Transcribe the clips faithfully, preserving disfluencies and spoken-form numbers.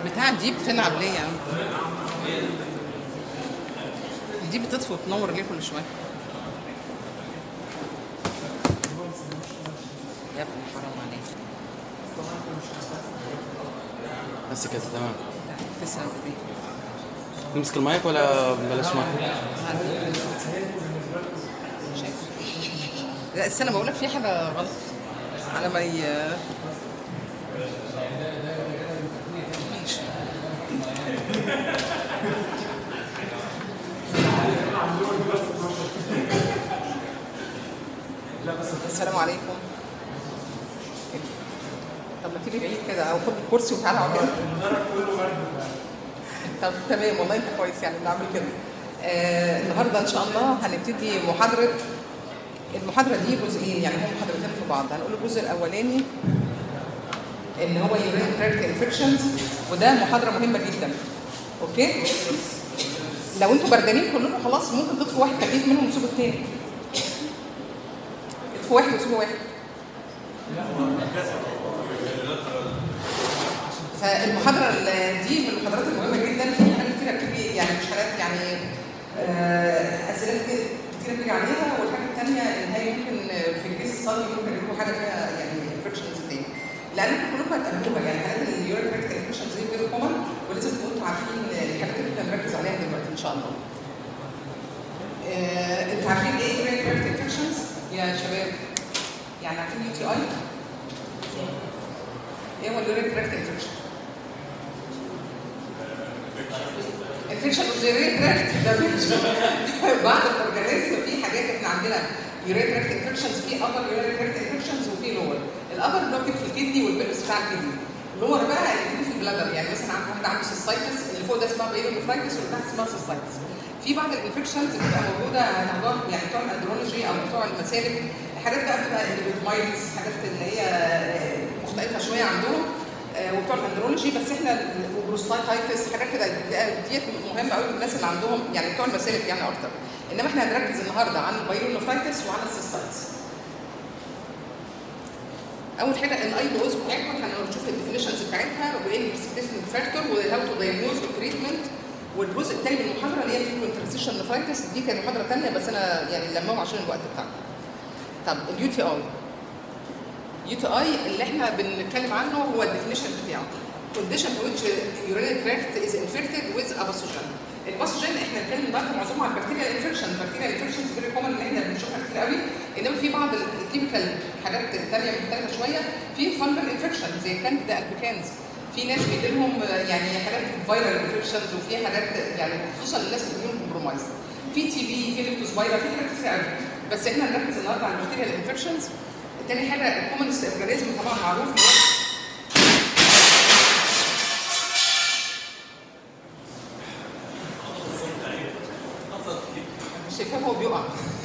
بتاع دي بتلعب ليه يا عم؟ دي بتطفي وتنور ليه كل شويه؟ يا ابني حرام عليك. بس كده تمام. تسلم بيه. نمسك المايك ولا بلاش مايك؟ شايف؟ لا استنى بقول لك في حاجه غلط على ما ي... ماشي. السلام عليكم. طب ما تيجي بعيد كده او خد الكرسي وتعالى اقعد كده. طب تمام والله انت كويس يعني بنعمل كده. آه النهارده ان شاء الله هنبتدي محاضره. المحاضره دي جزئين يعني هم محاضرتين في بعض. هنقول الجزء الاولاني اللي هو urinary tract infections وده محاضره مهمه جدا. اوكي؟ لو انتوا بردانين كلكم خلاص ممكن تطفوا واحد تكييف منهم وتسيبوا الثاني. اطفوا واحد وسيبوا واحد. فالمحاضره دي من المحاضرات المهمه جدا. في حاجات كتيره بتيجي يعني مش حاجات يعني آه اسئله كتيره بتيجي عليها. والحاجه الثانيه ان هي ممكن في الكيس ستادي ممكن يجيبوا حاجه فيها يعني انفكشنز تاني. لانكم كلكم هتقابلوها يعني حالات اليورين تراكت انفكشنز دي فيري كومن ولازم تكونوا عارفين الحاجات اللي احنا بنركز عليها دلوقتي ان شاء الله. آه انتوا عارفين ايه يورين تراكت انفكشنز يا شباب؟ يعني عارفين يو تي اي؟ ايه هو اليورين تراكت انفكشن؟ انفكشن اوف ذا يورين تراكت ده بعض الاورجانيزم في حاجات احنا عندنا يورين تراكت انفكشنز في ابر يورين تراكت انفكشنز وفي لور. الابر بلوكت في الكدني والبيلس بتاع الكدني. اللور بقى اللي في البلادر يعني مثلا عند واحد عنده سيستايتس اللي فوق ده اسمها بايلونيفرايتس واللي تحت اسمها سيستايتس. في بعض الانفكشنز بتبقى موجوده موضوع يعني بتوع الاندرولوجي او بتوع المسالك حاجات بقى بتبقى الليبيدمايتس حاجات اللي هي مختلفه شويه عندهم وبتوع الاندرولوجي بس احنا وبروستاتايتس حاجات كده ديت مهمه قوي في الناس اللي عندهم يعني بتوع المسالك يعني اكتر. انما احنا هنركز النهارده عن البايلونيفرايتس وعن السيستايتس. اول حاجه الاي بي اوز بتاعتها هنشوف الديفينيشنز بتاعتها وايه البريسبكتيف فاكتور وهاو تو دايجنوز والتريتمنت. والجزء الثاني من المحاضره اللي هي تريتمنت ترانزيشن نفرايتس دي كانت محاضره ثانيه بس انا يعني لمهم عشان الوقت بتاعنا. طب اليو تي اي يو تي اي اللي احنا بنتكلم عنه هو الديفينيشن بتاعه condition in which urinary tract is infected with a pathogen. الباثوجين احنا بنتكلم النهارده معظمها عن بكتيريا انفكشن. البكتيريا انفكشنز فيري كومن ان احنا بنشوفها كتير قوي. انما في بعض الكيميكال حاجات ثانيه مختلفه شويه. في فانجل انفكشن زي كانديدا البيكانز. في ناس بيجي لهم يعني حاجات فايرال انفكشنز وفي حاجات يعني خصوصا للناس اللي بيجيلهم كومبرومايز. في تي بي في ليبتوسبايرا في حاجات كتير قوي. بس احنا هنركز النهارده على البكتيريا انفكشنز. تاني حاجه الكومنست اورجانيزم طبعا معروف شايفاه هو بيقع.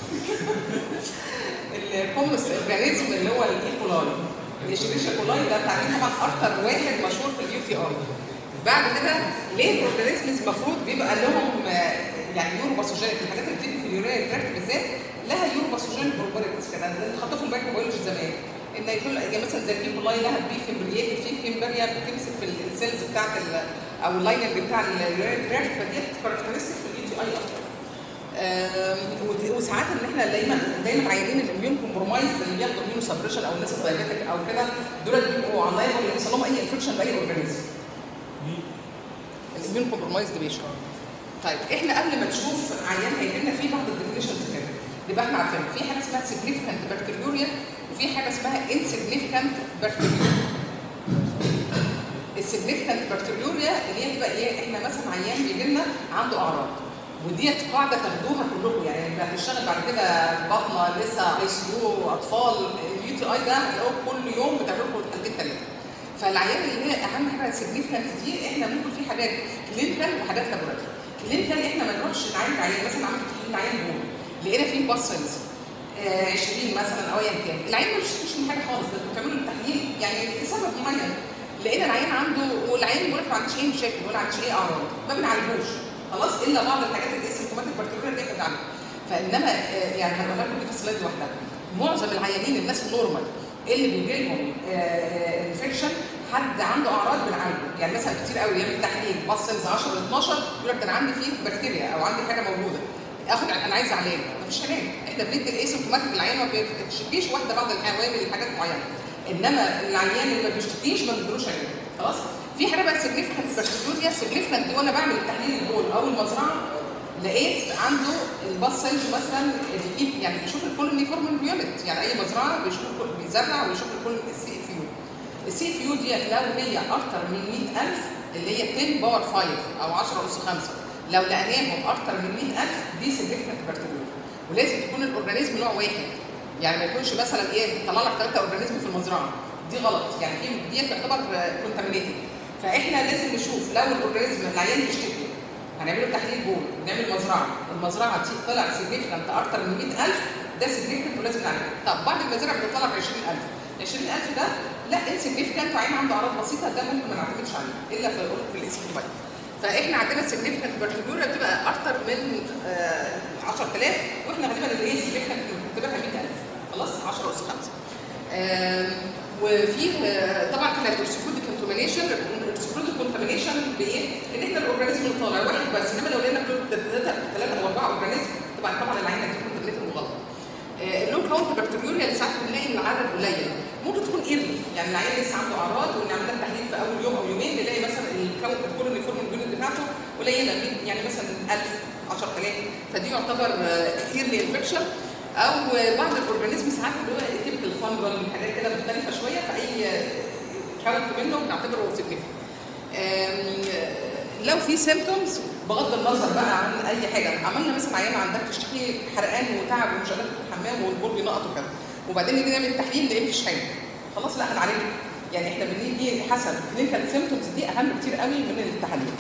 الكومنست اورجانيزم اللي هو الايكولاي الاشيريشيا كولاي ده تعريف طبعا اكتر واحد مشهور في اليو تي اي. بعد كده ليه الاورجانيزمز المفروض بيبقى لهم يعني يورو باثوجينيك الحاجات اللي بتيجي في اليورينري تراكت بالذات لها يورو باثوجينيك بروبرتيز كده اللي حطوه في الميكروبيولوجي زمان. ان يكون يعني مثلا زي الكولاي لها بي فيمبريات في فيمبريا بتمسك في السيلز بتاعت او اللايننج بتاع اليورينري تراكت فدي كاركترستيك في اليو تي اي اكتر. وساعات ان احنا دايما دايما عايزين الاميون كومبرومايز اللي بياخدوا اميون سبريشن او الناس الدايابيتك او كده دول بيبقوا على لايبل اللي يحصل لهم اي انفكشن باي اورجانيزم. الاميون كومبرومايز ديبيشن. طيب احنا قبل ما نشوف عيان هيجي لنا فيه بعض الديفينيشنز كده يبقى احنا عارفين في حاجه اسمها سيجنيفيكانت بكتيريوريا وفي حاجه اسمها انسيجنيفيكانت بكتيريوريا. السيجنيفيكانت بكتيريوريا اللي هي تبقى ايه؟ احنا مثلا عيان بيجي لنا عنده اعراض وديت قاعده تاخدوها كلكم يعني اللي هتشتغل بعد كده بطنه لسه اي سي يو اطفال اليو تي اي ده هتلاقوه كل يوم بتعملوا لكم حالتين ثلاثه. فالعيان اللي هي اهم حاجه سيجنيفيكانت دي احنا ممكن في حاجات كلينيكال وحاجات لابوراتوري. كلينيكال احنا ما نروحش نعالج عيان مثلا عملت تحليل عيان بول لقينا فيه باسلز آه عشرين مثلا او ايا كان العيان مش مش من حاجه خالص انتوا بتعملوا التحليل يعني لسبب معين لقينا العيان عنده والعيان بيقول لك ما عندوش اي مشاكل ولا عندوش اي اعراض ما بنعالجوش خلاص الا بعض الحاجات اللي هي سيمتوماتيك بكتيريا دي بنعالجها. فانما آه يعني هنقول لكم دي في السلايد لوحدها. معظم العيانين الناس النورمال اللي بيجي لهم انفكشن حد عنده اعراض بنعالجه، يعني مثلا كتير قوي يعمل تحليل بص عشرة اتناشر يقول لك ده انا عندي فيه بكتيريا او عندي حاجه موجوده، اخد انا عايز علاج، مفيش علاج، احنا بندي الايسيمتوماتيك للعيان ما بيشتكيش واحده بعض العوامل حاجات معينه، انما العيان اللي ما بيشتكيش ما بنديلوش علاج، خلاص؟ في حاجه بقى سيجنيفيكانت بكتيريا، سيجنيفيكانت دي وانا بعمل التحليل البول او المزرعه لقيت عنده الباص سيلز مثلا يعني بيشوف الكولونيفورم يونت، يعني اي مزرعه بيشوف بيزرع ويشوف الكل السي اف يو. السي اف يو دي لو هي اكتر من مية ألف اللي هي عشرة باور خمسة او عشرة أس خمسة، لو لقيناهم اكتر من مية ألف دي سيجنيفيكانت بكتيريا، ولازم تكون الاورجانيزم نوع واحد، يعني ما يكونش مثلا ايه طلع لك ثلاثه اورجانيزم في المزرعه، دي غلط، يعني دي تعتبر كونتامينيتد. فاحنا لازم نشوف لو الاورجانيزم العيان بيشتكي هنعمله تحليل بول، نعمل مزرعه، المزرعه دي طلع سيجنيفيكانت اكتر من مية ألف ده سيجنيفيكانت ولازم نعمله. طب بعض المزارع بتطلع ب عشرين ألف، عشرين ألف ده لا انسيجنيفيكانت وعين عنده اعراض بسيطه، ده ممكن ما نعتمدش عليه الا في في الاسيمتوماتيك. فاحنا عندنا سيجنيفيكانت بكتيريا بتبقى اكتر من آه عشرة آلاف، واحنا غالبا اللي هي سيجنيفيكانت بنعتبرها مية ألف، خلاص عشرة أس خمسة. آه وفي آه طبعا كانت السكود كونتامينيشن، السكود كونتامينيشن بايه؟ ان احنا الاورجانيزم اللي طالع واحد بس، انما لو لقينا ثلاثه او اربعه اورجانيزم طبعا طبعا العينه دي كونتامينيتد مغلط. اللو كاونت بكتيريا اللي ساعات بنلاقي ان العدد قليل، ممكن تكون ايرلي، يعني العيان لسه عنده اعراض ونعمل لها تحليل في اول يوم او يومين نلاقي مثلا الكاونت الكولونيفورم يونت بتاعته قليله، يعني مثلا ألف عشرة آلاف، فدي يعتبر ايرلي انفكشن. او بعض الاورجانيزم ساعات اللي هو تيبكال فانجل حاجات كده مختلفه شويه، فاي كاونت منه بنعتبره سيجنيفيكانت. لو في سيمبتومز بغض النظر بقى عن اي حاجه، عملنا مثلا عيانه عندها بتشتكي حرقان وتعب ومش قادره تدخل الحمام والبول بينقط وكده، وبعدين نيجي نعمل التحليل نلاقي مفيش حاجه، خلاص لا هنعالجها. يعني احنا بنيجي حسب كلينيكال سيمبتومز دي اهم كتير قوي من التحاليل.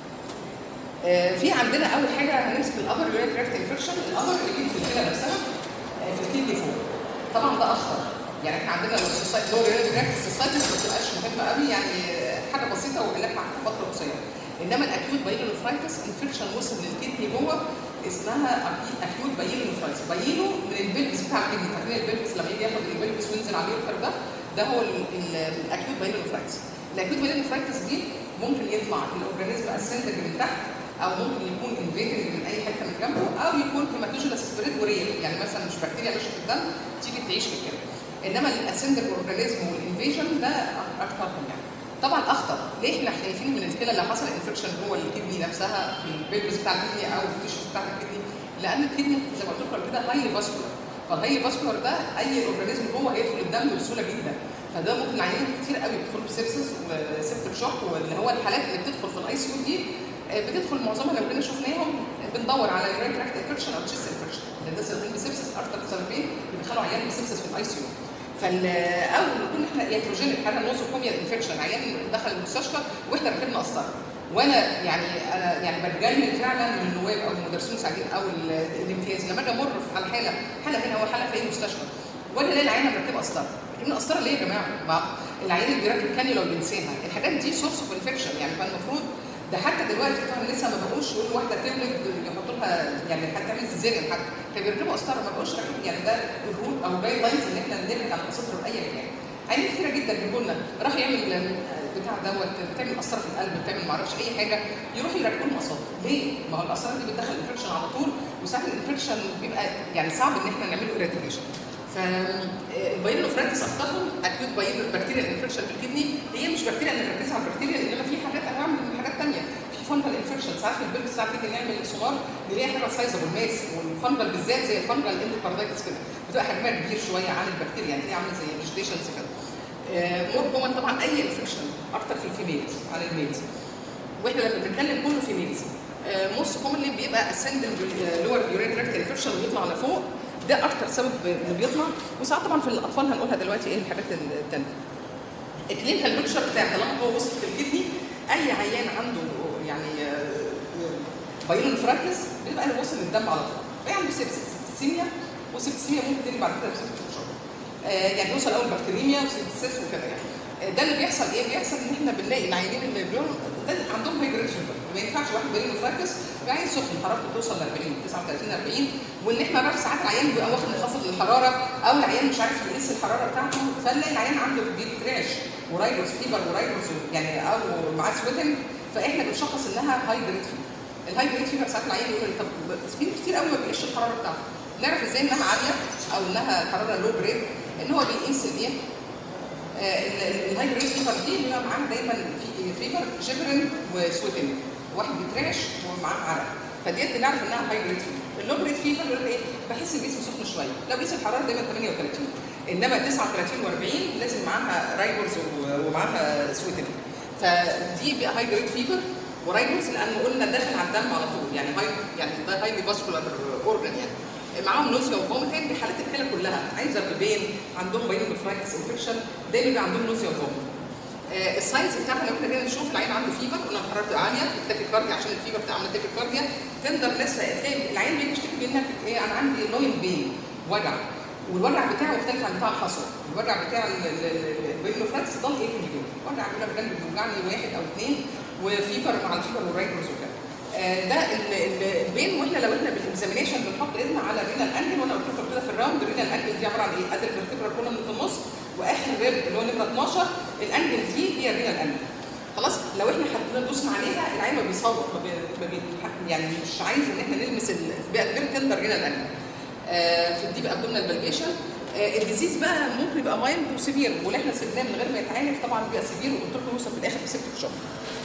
آه في عندنا اول حاجه هنمسك الابر يورينري تراكت انفكشن، الابر اللي بيجي في الكلى نفسها آه في الكدني فوق. طبعا ده اخطر، يعني احنا عندنا السوسايتي لور يورينري تراكت السوسايتي ما بتبقاش مهمه قوي، يعني حاجه بسيطه وعلاج مع فتره قصيره. انما الاكيوت بايلونفرايتس انفكشن وصل للكدني جوه اسمها اكيوت بايلونفرايتس، بايلو من البلفس بتاع الكدني، فاكرين البلفس لما يجي ياخد البلفس وينزل عليه اليوتر ده ده هو الاكيوت بايلونفرايتس. الاكيوت بايلونفرايتس دي ممكن يطلع الاورجانيزم اسندنج من تحت، او ممكن يكون انفيدنج من اي حته من جنبه، او يكون هيماتوجينس سبريد وريل، يعني مثلا مش بكتيريا ماشيه في الدم تيجي تعيش في الكلى. انما الاسندنج اورجانيزم والانفيجن ده اكترهم يعني. طبعا اخطر، ليه احنا خايفين من الكلى لو حصل انفكشن جوه الكدني نفسها في البيلفس بتاع الكدني او في التيشوز بتاع الكدني، لان الكدني زي ما قلت لكم قبل كده هاي فاسكولار، فالهاي فاسكولار ده اي اورجانيزم جوه هيدخل الدم بسهوله جدا، فده ممكن العيانين كتير قوي بيدخلوا بسيبسس وسيبتك شوك، واللي هو الحالات اللي بتدخل في الاي سي يو دي بتدخل معظمها لو كنا شفناهم بندور على يورين تراكت انفكشن او تشيست انفكشن، لان الناس اللي بسيبسس اكتر سببين بيدخلوا عيان بسيبسس في الاي سي يو. فال او نكون احنا ياتروجينيك حاجه نوزوكوميا انفكشن، عيان دخل المستشفى واحنا ركبنا قسطره، وانا يعني انا يعني بتجنن فعلا من النواب او المدرسين المساعدين او الامتياز لما اجي امر على حاله حاله هنا او حاله في اي مستشفى وانا الاقي العيان مركبه قسطره، مركبين قسطره ليه يا جماعه؟ ما العيان اللي بيركب كانيولا وبينساها، الحاجات دي سورس اوف انفكشن، يعني فالمفروض ده حتى دلوقتي طبعا لسه ما بقوش يقولوا واحده تولد يحطوا لها يعني هتعمل سيزيريان، حتى كانوا بيركبوا قسطره ما بقوش راكبين، يعني ده الرول او جايد لاينز ان احنا نبعد عن القسطره باي مكان. عيانين كتيره جدا بيقولوا لنا راح يعمل بتاع دوت بتعمل قسطره في القلب، بتعمل ما اعرفش اي حاجه، يروحوا يركبوا لهم قسطره، ليه؟ ما هو القسطره دي بتدخل انفكشن على طول، وساعات الانفكشن بيبقى يعني صعب ان احنا نعمل له اريتيشن. فالبايلونفرايتس اخطرهم اكيوت بايلو بكتيريا انفكشن في الكدني، هي مش بكتيريا انا مركزه على البكتيريا، انما في حاجات انواع من حاجات ثانيه، في فانجل انفكشن ساعات في البلفس ساعات كده نعمل سونار نلاقي حاجه سايزابل ماس، والفانجل بالذات زي الفانجل اندوكاردايتس كده بتبقى حجمها كبير شويه عن البكتيريا، يعني هي عامله زي فيجيتيشنز كده. مور كومن طبعا اي انفكشن اكتر في الفيميلز عن الميلز، واحنا لما بنتكلم كله فيميلز موست كومنلي بيبقى اسندنج لور يورين تراكت انفكشن ويطلع لفوق، ده اكتر سبب اللي بيطلع، وساعات طبعا في الاطفال هنقولها دلوقتي ايه الحاجات الثانيه. الكلينيكال بيكتشر بتاع طالما هو وصل في الكدني اي عيان عنده يعني بايلونفرايتس بيبقى اللي وصل للدم على طول، فيعني عنده سيبسيميا، والسيبسيميا ممكن تيجي بعد كده بسبب الشرب، يعني يوصل اول بكتيريميا وسيبسيس وكده يعني. ده اللي بيحصل ايه؟ بيحصل ان احنا بنلاقي العيانين اللي بيقولوا ده عندهم هايبريد فيفر، ما ينفعش واحد بالين نفركس العيان سخن حرارته توصل ل أربعين تسعة وثلاثين أربعين، وان احنا نعرف ساعات العيان بيبقى واخد منخفض للحراره او العيان مش عارف يقيس الحراره بتاعته، فنلاقي العيان عنده بيترعش ورايبوس فيبر ورايبوس يعني او معاه سويتنج، فاحنا بنشخص انها هاي جريد فيبر. الهاي جريد فيبر ساعات العيان يقول لي طب في كتير قوي ما بيقيسش الحراره بتاعته، نعرف ازاي انها عاليه او انها حراره لو جريد؟ ان هو بيقيس الايه؟ الهاي جريد فيبر دي بيبقى معاها دايما في فيبر شيفرن وسويتنج، واحد بيترعش ومعاه عرق، فديت بنعرف انها هاي جريد فيبر. اللو جريد فيبر بيقول ايه؟ بحس الجسم سخن شويه، لو قيس الحراره دايما ثمانية وثلاثين، انما تسعة وثلاثين وأربعين لازم معاها رايبرز ومعاها سويتنج، فدي بقى هاي جريد فيبر ورايبرز لانه قلنا داخل على الدم على طول، يعني هاي يعني ده هايلي فاسكولار اورجن يعني. معاهم نوزيا وفوميتنج بحالات الكلى كلها، عايزه بيبين عندهم باينو نفرايتس انفكشن دايما بيبقى عندهم نوزيا وفوميتنج. آه الساينس بتاعها لو احنا جينا نشوف العين عنده فيبر قلنا حرارته عاليه، تاكيكارديا عشان الفيبر بتعمل تاكيكارديا، تندر ناس تلاقي العين بيشتكي منها ايه؟ انا عندي نوين بين وجع، والوجع بتاعه مختلف عن بتاع الحصوه، الوجع بتاع الباينو نفرايتس ضل ايه كده؟ وجع بيقول لك جنب بيوجعني واحد او اثنين وفيبر مع الفيبر والرايبرز وكده. آه ده البين، واحنا لو احنا بالاكزامينشن بنحط ايدنا على الرينال انجل، وانا قلت لكم كده في الراوند الرينال انجل دي عباره عن ايه؟ ادي الفرتبرال كولوم في النص واخر ريب اللي هو نمره اتناشر، الانجل دي هي الرينال انجل. خلاص لو احنا حطينا دوسنا عليها العين ما بيصوت ما بي يعني مش عايز ان احنا نلمس بقى فيري تندر رينال انجل. آه في الديب ابدومينال بالبيشن. آه الديزيز بقى ممكن يبقى مايلد وسيفير، واللي احنا سيبناه من غير ما يتعالج طبعا بيبقى سيفير، وقلت لكم يوصل في الاخر بسيبتك شوك.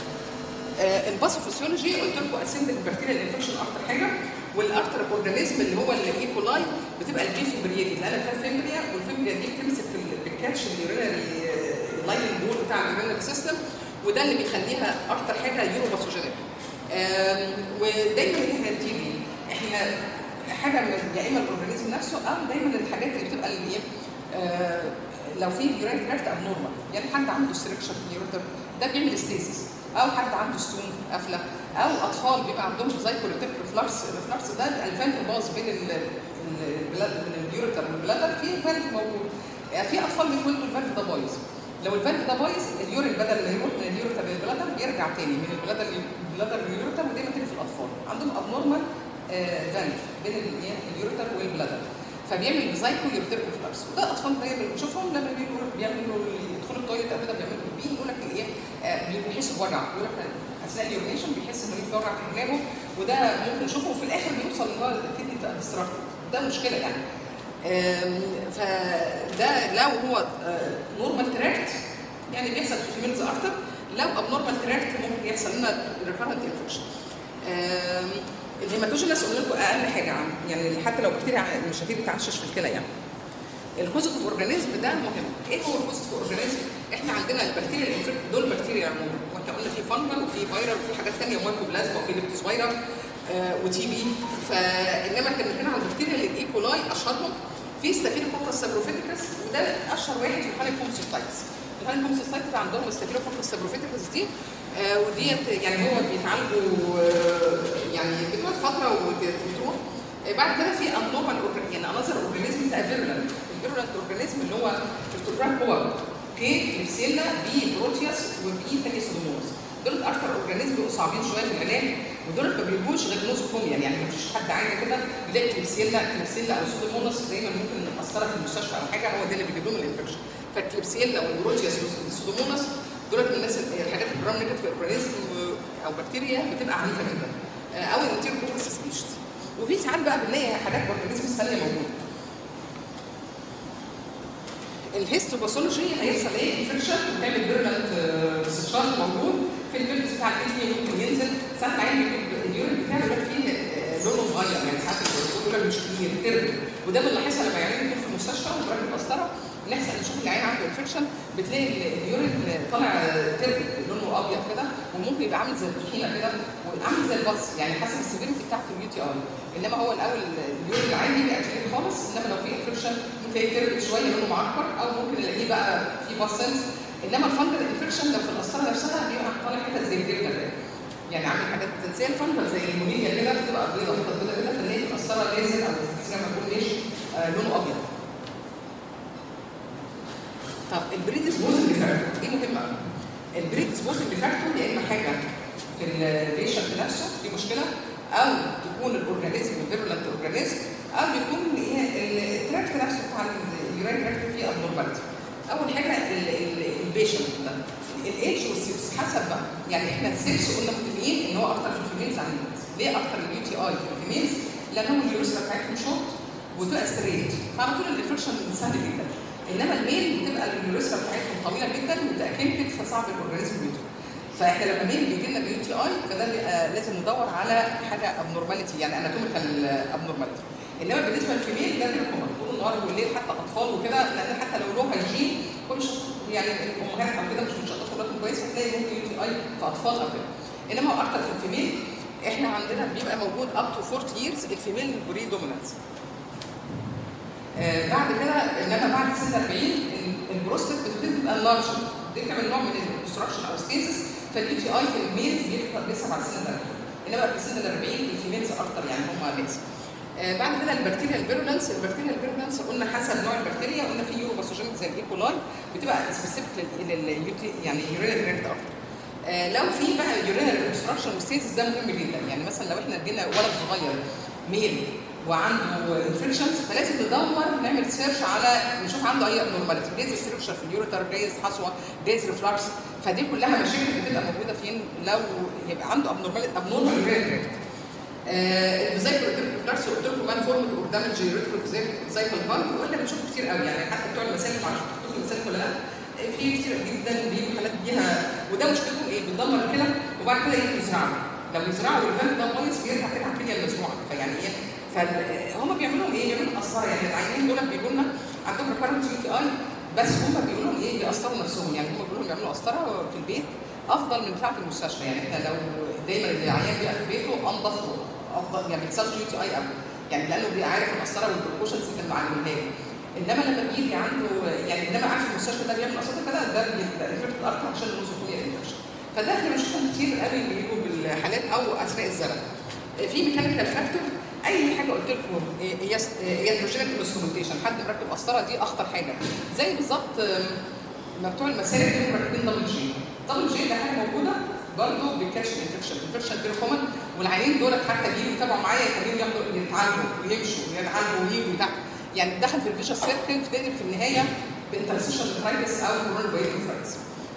آه الباثوفيسيولوجي قلت لكم اسندك بكتيريال انفكشن اكتر حاجه، والارتر اورجانيزم اللي هو الايكولاي بتبقى البي فيمبرياتي، لان فيها فيمبريا والفيمبريا دي بتمسك في الكاتش اليورينري لاين بول بتاع اليورينري سيستم، وده اللي بيخليها اكتر حاجه يوروباثوجينيك. ودايما هي هتيجي احنا حاجه من يا اما الاورجانيزم نفسه او دايما الحاجات اللي بتبقى اللي آه لو في يورين تراكت ابنورمال، يعني حد عنده ستركشر في اليوريتر ده بيعمل ستيسيس، او حد عنده ستون قافله، او اطفال بيبقى عندهم زايكوليتيك ريفلكس، الريفلكس ده الفالف باظ بين بين اليوريتر والبلادر، في فالف موجود، يعني في اطفال بيتولدوا الفالف ده بايظ، لو الفالف ده بايظ اليورين بدل ما يروح من اليوريتر للبلادر بيرجع تاني من البلادر للبلادر لليوريتر، ودايما تيجي في الاطفال عندهم ابنورمال فالف بين اليوريتر والبلادر، فبيعمل زايكو يوريتر ريفلكس، وده اطفال دايما بنشوفهم لما بيجوا بيعملوا يدخلوا التويليت او كده بيعملوا بي يقول لك ايه آه بيحسوا بوجع، يقول لك اثناء اليورينيشن بيحس انه في وجع في دماغه، وده ممكن نشوفه وفي الاخر بيوصل ان هو الكدني بتبقى ديستراكتد، ده مشكله يعني. فده لو هو نورمال تراكت يعني بيحصل في الفيميلز اكتر، لو ابنورمال تراكت ممكن يحصل لنا ريكارنت انفكشن. الهيماتوجينس قلنا لكم اقل حاجه عن يعني حتى لو بكتيريا مش هتتعشش في الكلى يعني. البوزيتيف اورجانيزم ده مهم. ايه هو البوزيتيف اورجانيزم؟ احنا عندنا البكتيريا الانفكت دول بكتيريا عموما، واحنا قلنا في فانجل وفي فيرال وفي حاجات ثانيه مايكوبلازما وفي ليبتوسبايرا آه وتي بي، فانما كان هنا على البكتيريا الايكولاي اشهرهم في ستافيلوكوكس سابروفيتيكس، وده اشهر واحد في الهاليكومسيستايتس. الهاليكومسيستايتس عندهم الستافيلوكوكس سابروفيتيكس دي آه وديت يعني هو بيتعالجوا آه يعني بتقعد فتره وبتروح. آه بعد كده في انورمال يعني انذر اورجانيزم بتاع فيرولنت، الفيرولنت اورجانيزم اللي هو التوبراك هو اوكي كليبسيلا بي بروتياس وبي تانيسودوموناس، دول اكتر اورجانيزم بيبقوا صعبين شويه في العلاج، ودول ما بيجوش غير نوزوكوميا، يعني ما فيش حد عايز كده يلاقي كليبسيلا كليبسيلا او سودوموناس دايما ممكن مأثره في المستشفى او حاجه، هو ده اللي بيجيب لهم الانفكشن. فالكليبسيلا والبروتياس والسودوموناس دول من الناس الحاجات الجرام نيجاتيف اورجانيزم او بكتيريا بتبقى عنيفه جدا، او الانتيروكوكس سبيشيز. وفي ساعات بقى بنلاقي حاجات اورجانيزم ثانيه موجوده. الهيستوباثولوجي هيحصل ايه؟ انفكشن وتعمل فيرولنت استشراق موجود في البيلز بتاع الكدني، ممكن ينزل ساعات العين اليورين بتاعه يبقى فيه لونه مغير، يعني ساعات اليورين مش كتير تربل، وده بنلاحظها لما العيان يكون في المستشفى وبراجل قسطره نحصل نشوف العين عنده انفكشن بتلاقي اليورين طالع تربل لونه ابيض كده، وممكن يبقى عامل زي الطحينه كده وعامل زي البص، يعني حسب السيفيريتي بتاعت اليو تي اي. انما هو الاول اليورين العادي بيبقى كلير خالص، انما لو في انفكشن ممكن تلاقيه تربل شويه لونه معكر، او ممكن نلاقيه بقى في باسنس. انما الفنجل انفكشن لو في القسطره نفسها بيبقى طالع حتت زي الجبنه كده، يعني عامل حاجات زي الفنجل زي المونيليا كده بتبقى بيضه حتت بيضه كده، فنلاقي في القسطره نازل او زي ما بنقول ليش آه لونه ابيض. طب البريدسبوزنج فاكتور ايه مهم قوي؟ البريدسبوزنج فاكتور يا اما حاجه في البيشنت نفسه في مشكله، او تكون الاورجانيزم فيرولنت اورجانيزم، او يكون التراكت نفسه بتاع اليورين تراكت فيه ابنورماليتي. اول حاجه البيشنت ده الايدج والسكس حسب بقى، يعني احنا السكس قلنا متفقين ان هو اكتر في الفيميلز عن الميلز. ليه اكتر اليو تي اي في الفيميلز؟ لانهم اليوريثرا بتاعتهم شورت وتبقى ستريت، فعلى طول الانفكشن سهل جدا. انما الميل بتبقى اليوريثرا بتاعتهم طويله جدا ومتاكلكل فصعب الاورجانيزم يدخل. فاحنا لما ميل بيجي لنا بيو تي اي فده لازم ندور على حاجه ابنورماليتي، يعني اناتوميكال ابنورماليتي. انما بالنسبه للفيميل ده بيكون طول النهار والليل حتى اطفال وكده، لان حتى لو له هيجين كل يعني الامهات او كده مش مشطفه ولادهم كويس هتلاقي ممكن يو تي اي في اطفال او كده. انما هو اكتر في الفيميل احنا عندنا بيبقى موجود اب تو أربعين ييرز الفيميل بريدومينانس. آه بعد كده انما بعد سن أربعين البروستات بتبتدي تبقى لارج، دي كمان نوع من الاوبستراكشن او ستيزس، فاليو تي اي في الميلز بيكبر بعد سن الأربعين، انما في سن الأربعين الفيميلز اكتر يعني هم ميلز. آه بعد كده البكتيريا الفيرولنس، البكتيريا الفيرولنس قلنا حسب نوع البكتيريا، قلنا في يورو باثوجينيك زي الايكولاي بتبقى سبيسيفيك لليوتي يعني يورينال تراكت اكتر. آه لو في بقى يورينال اوبستراكشن وستيزس ده مهم جدا، يعني مثلا لو احنا ادينا ولد صغير ميل وعنده انفكشنز فلازم ندور نعمل سيرش على نشوف عنده اي ابنورماليتي، جايز ستركشر في اليوريتر، جايز حصوه، جايز ريفلكس، فدي كلها مشاكل بتبقى موجوده فين لو يبقى عنده ابنورماليتي ابنورمال يورينال تراكت. الفيزايكل ريفلكس قلت لكم مان فورمد اور دامج يوريترو فالف واحنا بنشوفه كتير قوي، يعني حتى بتوع المسالك معرفش بتشوفوا المسالك ولا لا، في كتير جدا بيجوا حالات بيها، وده مشكلتهم ايه؟ بتدمر الكلى وبعد كده يجوا يزرعوا، لو يزرعوا الفالف ده كويس بيرجع كده على الكليه المزروعه، فيعني ايه؟ فهم بيعملوا ايه؟ بيعملوا قسطره، يعني العيانين دول بيجوا لنا عندهم ريكارنت يو تي اي بس هم بيقولوا لهم ايه؟ بيقسطروا نفسهم، يعني هم بيقولوا لهم بيعملوا قسطره في البيت افضل من بتاعه المستشفى، يعني احنا لو دايما العيان بيبقى في بيته انضف افضل، يعني ما بيحصلش يو تي اي قوي، يعني لانه بيبقى عارف القسطره والبروكوشنز اللي كانوا معلمينها له. انما لما بيجي عنده يعني انما عارف المستشفى ده بيعمل قسطره كده ده بيبقى انفكت اكتر عشان النوزوكوميا انفكشن. فده احنا بنشوفهم كتير قوي بيجوا بالحالات او اثناء الزرع. في ميكانيكال فاكتور، اي حاجه قلت لكم ياتروجينيك انسترومنتيشن، حد مركب قسطره دي اخطر حاجه، زي بالظبط ما بتوع المسالك دول مركبين دبل جي، دبل جي ده حاجه موجوده برضه بيكاتش الانفكشن، الانفكشن فيري كومن، والعيانين دول حتى بيجوا يتابعوا معايا يخليهم ياخدوا يتعالجوا ويمشوا ويتعالجوا ويجوا تحت، يعني دخل في الفيشر سيركل تقلب في النهايه بانترستيشن نفرايتس او كورون بايل نفرايتس.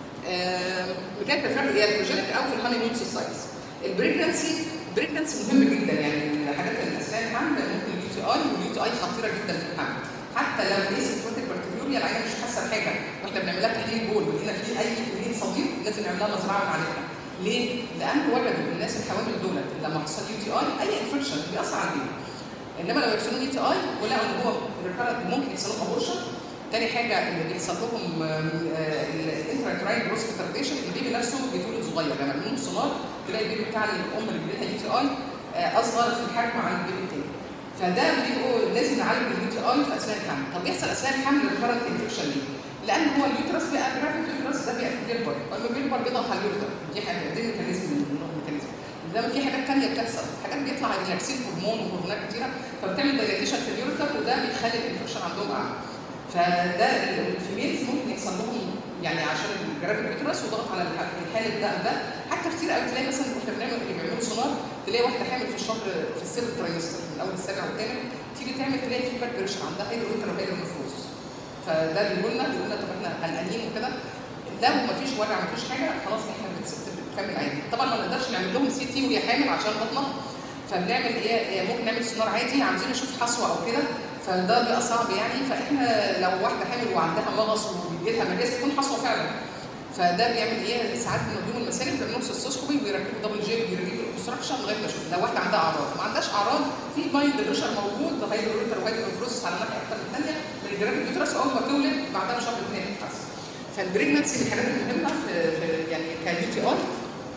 ميكانيكال فاكتور ياتروجينيك او في الهاني مون سوسايتس. البريجنسي بريجنسي مهم جدا، يعني الحاجات اللي اثناء الحمل ممكن اليو تي اي، واليو تي اي خطيره جدا في الحمل، حتى لو اسيمبتوماتيك بكتيريوريا العيانه مش حاسه بحاجه واحنا بنعمل لها تحليل بول ولقينا فيه اي كميه صديق لازم نعمل لها مزرعه ونعالجها. ليه؟ لان وجدوا الناس الحوامل دولت لما حصل يو تي اي اي انفكشن بيأثر على البيبي، انما لو يحصلوا يو تي اي ولقوا ان هو ممكن يحصل لهم ابورشن. تاني حاجه اللي بيحصل لهم الانترايتراين جروث ريتارديشن، البيبي نفسه بيتولد صغير، لما يعني يعملوا سونار تلاقي البيبي بتاع الام اللي بيجيلها يو تي اي اصغر في الحجم عن البيبي التاني. فده بيبقوا لازم نعالج اليو تي اي في اثناء الحمل. طب بيحصل اثناء الحمل ريكارنت انفكشن ليه؟ لان هو اليوترس بقى جرافيك يوترس ده بيكبر، فلما بيكبر بيضغط على اليوتر، دي حاجه دي ميكانيزم من الميكانيزم. انما في حاجات ثانيه بتحصل، حاجات بيطلع ريلاكسين هرمون وهرمونات كتيره فبتعمل دايلاتيشن في اليوتر وده بيخلي الانفكشن عندهم اعلى. فده الفيميلز ممكن يحصل لهم يعني عشان الجرافيك يوترس وضغط على الحالب ده ده حتى كتير قوي تلاقي مثلا واحنا بنعمل اللي بيعملوا سونار تلاقي واحده حامل في الشهر في السير ترايستر من اول السابع والثامن تيجي تعمل تلاقي في باك بريشر عندها هيدروتر وهيدرو نفوس. فده بيقول لنا بيقول لنا طب احنا قلقانين وكده، لو مفيش وجع مفيش حاجه خلاص احنا بنكمل عادي. طبعا ما نقدرش نعمل لهم سي تي وهي حامل عشان بطنها، فبنعمل ايه؟ ممكن نعمل سونار عادي عايزين نشوف حصوه او كده، فده بيبقى صعب يعني. فاحنا لو واحده حامل وعندها مغص وبيجي لها مجاز تكون حصوه فعلا، فده بيعمل ايه؟ ساعات بنوديهم المسالك بيعملوا سيستوسكوبي ويركبوا دبل جي ويركبوا الاوبستراكشن لغايه ما اشوف لو واحده عندها اعراض، ما عندهاش اعراض في مايند بريشر موجود هيدروتر وهيدروفروسس على ناحيه اكتر من الثانيه من الجرافيك يوترس اول ما تولد بعدها شهر اثنين بتتحسن. فالبريجنسي من الحاجات المهمه في, في يعني كيو تي اي.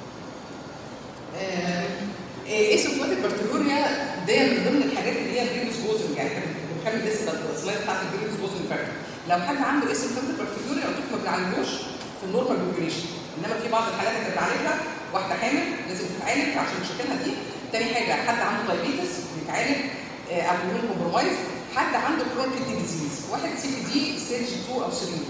اسيمبتوماتيك بكتيريوريا ده من ضمن الحاجات اللي هي بريديسبوزنج، يعني بنكمل لسه السلايد بتاعت البريديسبوزنج فاكتور. لو حد عنده اسيمبتوماتيك بكتيريوريا قلت لكم ما بنعالجوش في النورمال بوبيوليشن، انما في بعض الحالات اللي بنعالجها واحده حامل لازم تتعالج عشان مشاكلها دي. تاني حاجه حد عنده دايبيتس بيتعالج او بيكون كومبرومايز، حد عنده كرونيك كدني ديزيز، واحد سي بي دي ستيج اتنين او ثلاثة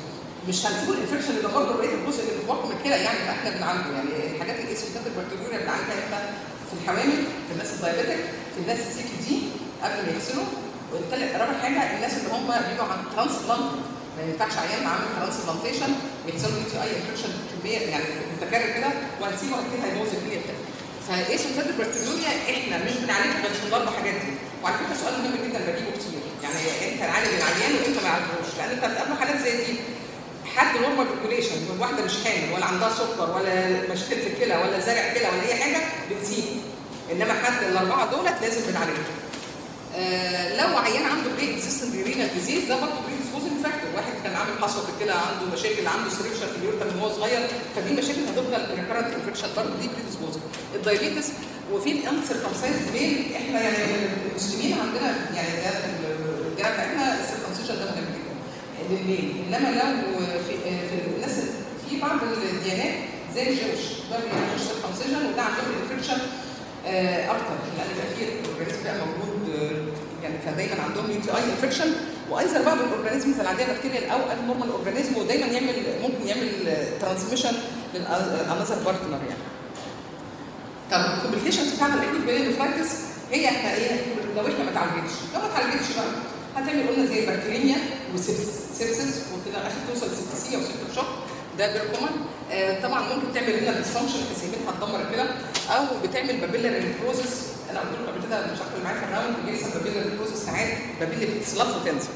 مش هنسيب الانفكشن اللي برضه بقيه الجزء اللي بيتوقع من الكلى يعني، فاحنا بنعالجه يعني الحاجات الاسيمتوماتيك بكتيريا بنعالجها امتى؟ في الحوامل، في الناس الدايابيتك، في الناس السي كي دي قبل ما يغسلوا. والثالث رابع حاجه الناس اللي هم بيبقوا عن ترانسبلانت، ما ينفعش عيان عامل ترانسبلانتيشن ويحصل له تي اي انفكشن كميه يعني متكرر كده وهنسيبه اكيد هيبوظ الكليه بتاعته. فاسيمتوماتيك بكتيريا احنا مش بنعالجها غير في الاربع حاجات دي. وعلى فكره سؤال مهم جدا بجيبه كتير، يعني انت عالج العيان وانت ما عالجوش، لان انت بتقابل حالات زي دي حد نورمال بوبوليشن، واحده مش حامل ولا عندها سكر ولا مشاكل في الكلى ولا زرع كلى ولا اي حاجه بتسيب، انما حد الاربعه دولت لازم بنعالجهم. آه لو عيان عنده بري اكزيستنت رينال ديزيز ده برضه بري ديسبوزنج فاكتور، واحد كان عامل حصوه في الكلى، عنده مشاكل، عنده سريكشر في اليورتا من وهو صغير، فدي مشاكل هتفضل ريكارنت انفكشن برضه دي بري ديسبوزنج. الدايابيتس وفي الانسركمسايز ميل احنا يعني المسلمين عندنا يعني ده في الجامعه بتاعتنا السيركمسيشن ده مهم جدا للميل، انما لو في في الناس في بعض الديانات زي الجوش ده بيعملوا سيركمسيشن وده عندهم انفكشن اكتر لان بيبقى فيه الاورجانيزم بقى موجود يعني فدايما عندهم يو تي اي انفكشن، وايضا بقى بالاورجانيزمز العاديه بكتيريا او النورمال اورجانيزم، ودايما يعمل ممكن يعمل ترانسميشن للانذر بارتنر يعني. طب الكومبليكيشنز بتاعت الاكيوت بيرينفرايتس هي احنا ايه؟ لو احنا ما اتعالجتش، لو ما اتعالجتش بقى هتعمل قلنا زي بكتيريا وسيبسس وفي الاخر توصل سيبتسيه وسيبتك شوك ده فيري كومن. آه طبعا ممكن تعمل لنا ديسفانكشن تسيبتها هتدمر الكلى، او بتعمل بابيلر نيكروزس. انا قلت لكم قبل كده مش عارفه معايا في الراوند بيحصل بابيلر نيكروزس ساعات بابيلي بتتصلف وتنزل.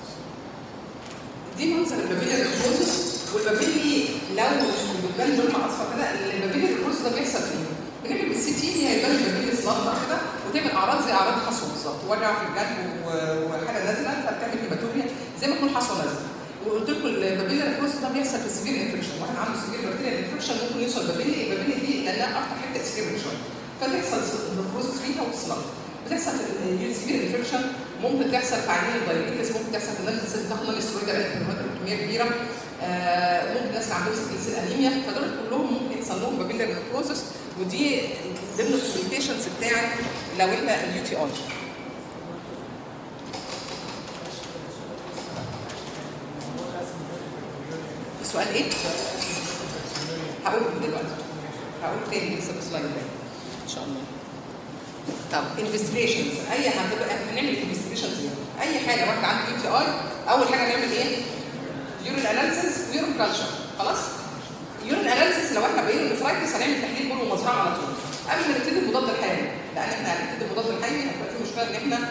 دي منظر البابيلر نيكروزس، والبابيلي لو بتبان لونها اصفر كده البابيلر نيكروزس ده بيحصل فيه بنعمل بالسي تي هي يبان البابيلي صلفه كده وتعمل اعراض زي اعراض حصوه بالظبط، وجع في الجنب وحاجه نازله فبتعمل هيماتوريا زي ما تكون حصوه نازله. وقلت لكم البابيلر نيكروزس ده بيحصل في السيفير انفكشن، واحد عنده سيفير بكتيريا انفكشن ممكن يوصل بابيلي، البابيلي دي لانها اكتر حته اسكيميك شويه فتحصل نيكروزس فيها وتصلف. بتحصل في السيفير انفكشن، ممكن تحصل في عينين الدايابيتس، ممكن تحصل في الناس اللي بتاخد نون ستيرويد كميه كبيره، آه ممكن ناس اللي عندهم سيكل انيميا، فدول كلهم ممكن يحصل لهم بابيلر نيكروزس، ودي ضمن الكومبليكيشنز بتاعت لو احنا اليو تي اي. السؤال ايه؟ هقول دلوقتي هقول تاني لسه في السلايد ده ان شاء الله. طب انفستيجيشنز اي هتبقى هنعمل انفستيجيشنز اي حاجه واحده عنده يو تي اي اول حاجه نعمل ايه؟ يورين اناليسيس ويورين كلتشر. خلاص؟ يورين اناليسيس لو احنا بقينا نفرايتس هنعمل تحليل بول ومزرعه على طول قبل ما نبتدي المضاد الحيوي، لان احنا هنبتدي المضاد الحيوي هتبقى في مشكله ان احنا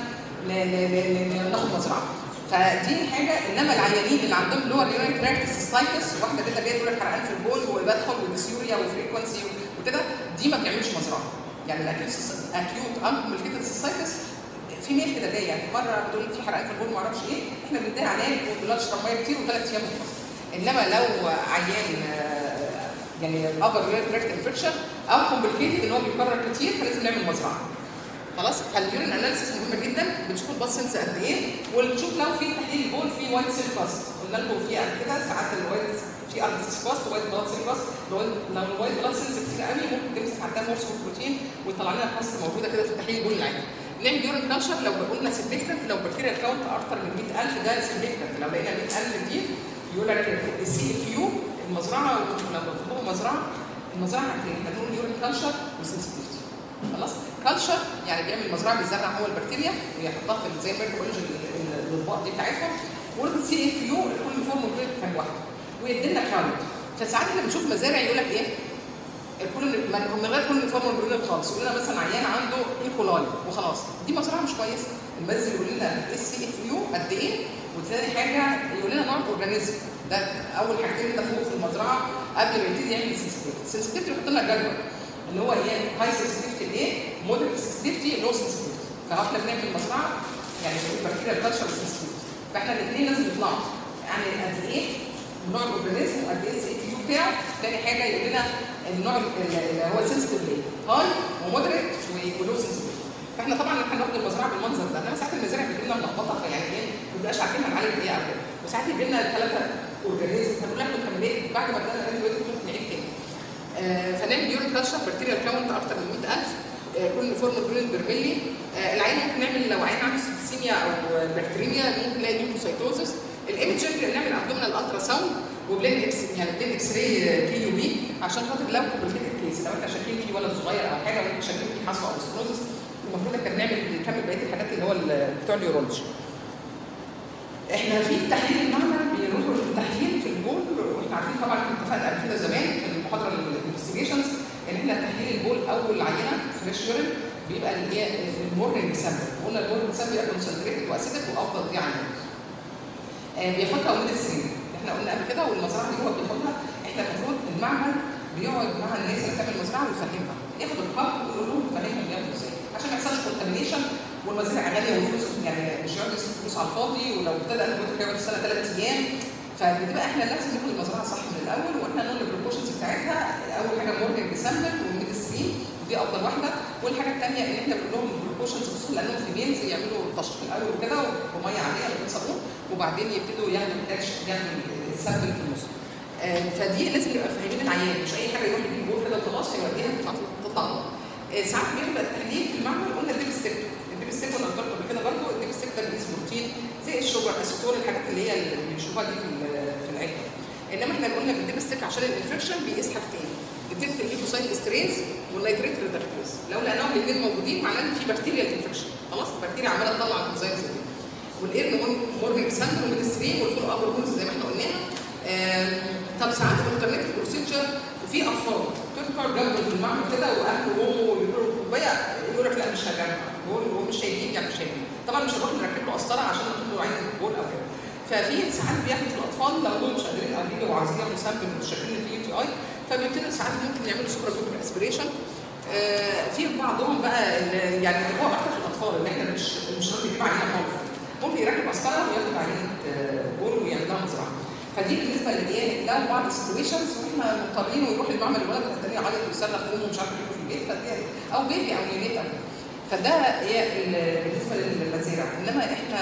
ناخد مزرعه. فدي حاجه، انما العيانين اللي عندهم لور يورين تراكت سايتس واحده كده جايه تقول لك حرقان في البول وبدخل وديسيوريا وفريكونسي وكده دي ما بنعملش مزرعه. يعني الاكيوت اكيوت انكومبليكيتد سايتس في ميل كده جايه يعني مره بتقول في حرقان في البول ما اعرفش ايه، احنا بنديها علاج وبنقول اشرب ميه كتير وثلاث ايام وخلاص. انما لو عيان يعني ابر يورين تراكت انفكشن او كومبليكيتد ان هو بيكرر كتير فلازم نعمل مزرعه. خلاص؟ فاليورين اناليسيس مهمه جدا، بنشوف الباس سيلز قد ايه، ونشوف لو في تحليل البول في وايت سيل كاست، قلنا لكم في قبل كده ساعات الوايت في ار سيل كاست ووايت بلاد سيل كاست، لو لو الوايت بلاد سيلز كتير قوي ممكن تمسك عندها مورس بروتين ويطلع لنا كاست موجوده كده في تحليل البول العادي. نعمل يورين كلتشر لو قلنا سيجنيفيكانت، لو بكتيريا كاونت اكتر من مية ألف ده سيجنيفيكانت، لو لقينا مية ألف دي يقول لك السي اف يو المزرعه، لو بتطلبوا مزرعه المزرعه هتلاقي هنقول يورين كلتشر وسنسيتيفيتي. خلاص؟ كلتشر يعني بيعمل مزرعه بيزرع هو البكتيريا ويحطها في زي الميكروبيولوجي الاطباق دي بتاعتهم، والسي اف يو كل فورم كان واحد ويدي لنا كاونت. فساعات احنا بنشوف مزارع يقول لك ايه؟ كل من غير كل فورم بيقول خالص، يقول لنا مثلا عيان عنده ايكولاي وخلاص، دي مزرعه مش كويسه. المنزل يقول لنا السي اف يو قد ايه، وثاني حاجه يقول لنا نوع الاورجانيزم ده اول حاجتين كده فوق في المزرعه قبل ما يبتدي يعمل سنسيتيفيتي. السنسيتيفيتي يحط لنا جدول اللي هو ايه؟ هاي سنسيتيفيتي الايه؟ مودريت سنسيتيفيتي، لو سنسيتيفيتي. فاحنا بنعمل مزرعه يعني بكتيريا كلتشر وسنسيتيفيتي، فاحنا الاثنين لازم يطلعوا يعني قد ايه نوع الاورجانيزم وقد ايه السي اف يو بتاعه. ثاني حاجه يقول لنا النوع اللي هو سنسيتيف ليه؟ هاي ومودريت ولو سنسيتيف. فاحنا طبعا احنا هناخد المزرعه بالمنظر ده، انما ساعات المزارع بتجي لنا ملخبطه فيعني ايه ما بنبقاش عارفين هنعالج ايه او كده، وساعات يجي لنا ثلاثه اورجانيزم فنقول لها كمليه بعد ما ادينا الانتي بايوتيك ممكن نعيد تاني. آه فنعمل يورين كلتشر بكتيريا كاونت اكتر من مية ألف، آه كل فورم بيرين برميلي. آه العين ممكن نعمل لو عين عنده سيبسيميا او بكتيريميا ممكن نلاقي نيوكلوسايتوزس، الايمجنج بنعمل ابدومينال الترا ساوند وبلين اكس يعني بلين اكس راي كي يو بي عشان خاطر لو كومبليكيتد كيس لو احنا شاكين فيه ولد صغير او حاجه وانت شاكين فيه حصوه او ستروزس المفروض احنا بنعمل نكمل بقيه الحاجات اللي هو بتوع النيورولوجي. احنا في تحليل المعمل بيروحوا للتحليل في البول واحنا عارفين طبعا اتفقنا قبل كده زمان في المحاضره الانفستيجيشنز ان احنا تحليل البول اول عينه فريش يورين بيبقى اللي هي المورنينج سامبل، قلنا المورنينج سامبل بيبقى كونسنتريتد واسيدك وافضل دي عينه. آه بياخدها ولاد السن احنا قلنا قبل كده والمزرعه دي هو بياخدها احنا المفروض المعمل بيقعد مع الناس اللي بتعمل المزرعه ويفهمها ياخد الخط ويقول لهم يفهمهم بيعملوا ازاي عشان ما يحصلش كونتامينيشن والمزارع غاليه والفلوس يعني مش هيقعد يصرف فلوس على الفاضي ولو ابتدى البروتين يقعد السنه ثلاث ايام فبتبقى احنا لازم ناخد المزرعه صح من الاول واحنا نقول البريكوشنز بتاعتها اول حاجه مورنينج سامبل وميد ستريم دي افضل واحده والحاجه الثانيه ان احنا بنقول لهم البريكوشنز خصوصا لانهم في بينز يعملوا طشق في الاول كده وميه عاديه من صابون وبعدين يبتدوا ياخدوا الكاش ياخدوا السامبل في النص. آه فدي لازم نبقى فاهمين العيان مش اي حاجه يروح يجيب بول كده وخلاص هيوديها تطلع آه ساعات بيبقى التحليل في المعمل قلنا الديب ستيك الديب ستيك قلنا قلت قبل كده برضه الديب ستيك ده بيقيس بروتين زي الشوجر اسيتول الحاجات اللي هي اللي بنشوفها دي في في العين. انما احنا قلنا بالديب ستيك عشان الانفكشن بيقيس حاجتين بتدي الليفوسايت استريز والنيتريت ريدكتيز لو لقيناهم الاثنين موجودين معناه ان في بكتيريا انفكشن خلاص البكتيريا عماله تطلع الانزيمز دي والايرن مورنينج سامبل وميد ستريم والفول اب هرمونز زي ما احنا قلناها. طب ساعات الالترناتيف بروسيجر في اطفال تذكر جنبه في المعمل كده واهله وامه يقولوا كوبايه يقول لك لا مش هجمع بقول هو مش هيجيب يعني مش هيجيب طبعا مش هنروح نركب له قسطره عشان نحط له عين البول او كده. ففي ساعات بياخدوا في الاطفال لو هم مش قادرين قاعدين وعايزين يعملوا سامبل مش شايفين ان في يو تي اي فبيبتدوا ساعات ممكن يعملوا سوبر جروب اسبريشن. آه في بعضهم بقى يعني هو اكتر في الاطفال اللي احنا مش مش راضي يجيب عينه خالص ممكن يركب قسطره وياخد عينه بول ويعمل لها مزرعه. فدي بالنسبه لايه لو بعض السيتويشنز واحنا مضطرين ويروح المعمل الولد الثاني يعيط ويصرخ وامه مش عارف يجيبه في البيت فدي او بيبي او نيونيت او فده هي بالنسبه للمزارع. انما احنا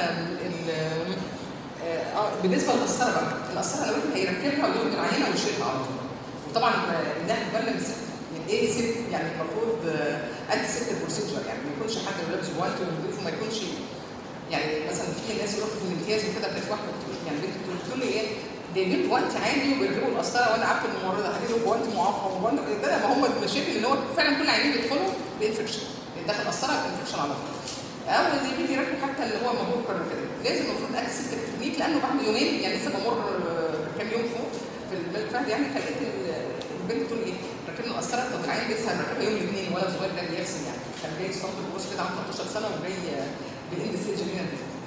اه بالنسبه للقسطره بقى القسطره لو احنا هيركبها وياخد العينه ويشيلها على طول وطبعا ناخد بالنا من ست من ايه ست يعني المفروض انتي ست بروسيجر يعني ما يكونش حد لابس جوانت ونضيفه ما يكونش يعني مثلا في ناس يروحوا في الامتياز وكده كانت واحده بتقول يعني بنت بتقول لي ايه جايبين جوانت عادي وبيركبوا القسطره وانا قعدت الممرضه هجيب جوانت معقم وجوانت ده ما هم المشاكل ان هو فعلا كل عيانين بيدخلوا بانفكشن داخل قسطره انفكشن على طول او اللي بيجي يركب حتى اللي هو مهور كده لازم المفروض اكسس التكنيك لانه بعد يومين يعني لسه بمر كام يوم فوق في الملفات يعني فلقيت البنت بتقول ايه راكبين القسطره طب العيان لسه راكبها يوم الاثنين ولا صغير جاي يرسم يعني كان جاي صوت الكورس كده عنده ثلاثة عشر سنه وجاي بالاند ستيج هنا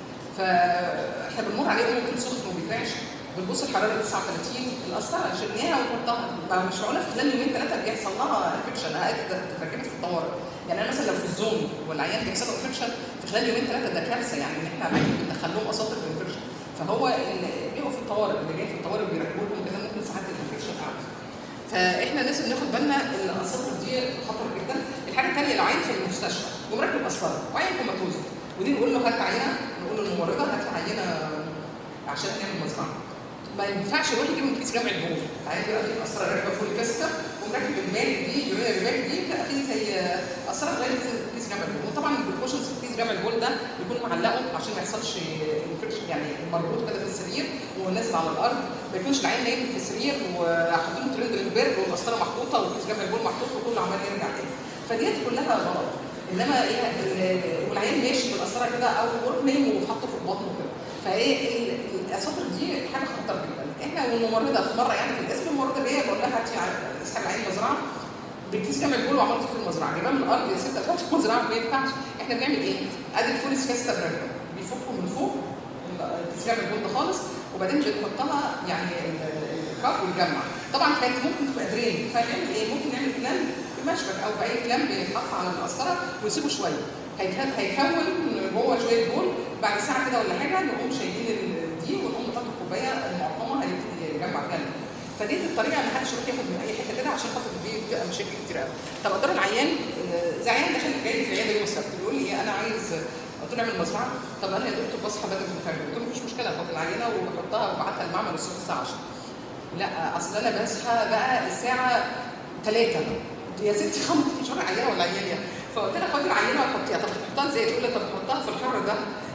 فاحنا بنمر عليه يوم كل سخن وما بيتباعش بنبص الحراره تسعة وثلاثين القسطره شلناها ونحطها مش معقوله في خلال يومين ثلاثه بيحصل لها انفكشن اتركبت في الطوارئ يعني انا مثلا لو في الزون والعيان بيحصل له انفكشن في خلال يومين ثلاثه ده كارثه يعني ان احنا عمالين بندخل لهم اساطر الانفكشن فهو اللي بيبقوا في الطوارئ اللي جاي في الطوارئ بيركبوا لهم كده ممكن ساعات الانفكشن اعلى فاحنا لازم ناخد بالنا الاساطر دي خطر جدا. الحاجه الثانيه لو عيان في المستشفى ومركب قسطره وعيان كوماتوز ودي نقول له هات عينه نقول للممرضه هات عينه عشان نعمل مزرعه ما ينفعش يروح يجيب من كيس جمع البول عايز يبقى في قسطره راكبه فول كاستا ومركب المال دي يورينا الرباك دي بتبقى في زي قسطره صغيره في كيس جمع البول وطبعا البريكوشنز في كيس جمع البول ده يكون معلقه عشان ما يحصلش انفكشن يعني مربوط كده في السرير ونازل على الارض ما يكونش العين نايم في السرير وحاطين له ترند البرد والقسطره محطوطه وكيس جمع البول محطوط وكله عمال يرجع تاني فديت كلها غلط. انما ايه والعيان ماشي بالقسطره كده او نايم وحاطه في بطنه كده فايه الاساطر دي حاجه خطر جدا. احنا والممرضه في مره يعني في الاسم الممرضه جايه بقول لها هاتي اسحب العين مزرعه بالكيس جمع البول وعملت في المزرعه جايبها من الارض يا ست هتحط في المزرعه ما ينفعش. احنا بنعمل ايه؟ ادي الفوليس كاستا براكب بيفكوا من فوق الكيس جمع البول ده خالص وبعدين بنحطها يعني الكاب ويجمع طبعا كانت ممكن تبقى درين فنعمل ايه؟ ممكن نعمل كلام بمشبك او باي كلام بيتحط على القسطره ويسيبه شويه هيكون جوه شويه بول بعد ساعه كده ولا حاجه نقوم شايلين دي ونقوم نحط الكوبايه المعقمه هيبتدي يجمع فيها فدي الطريقه ما حدش يروح ياخد من اي حته كده عشان خاطر دي بتبقى مشاكل كتير قوي. طب اقدر العيان زي عيان داخل جاي في العياده يوم السبت بيقول لي ايه انا عايز قلت له اعمل مزرعه طب انا يا دكتور بصحى بدري في الفجر قلت له مفيش مشكله احط العينه وبحطها وببعتها المعمل الصبح الساعه عشرة لا اصل انا بصحى بقى الساعه ثلاثة يا ستي خمس مش عارفه عيانه ولا عيانه فقلت لها خدي العينه وحطيها طب تحطها ازاي؟ تقول لي طب حطها في الحر ده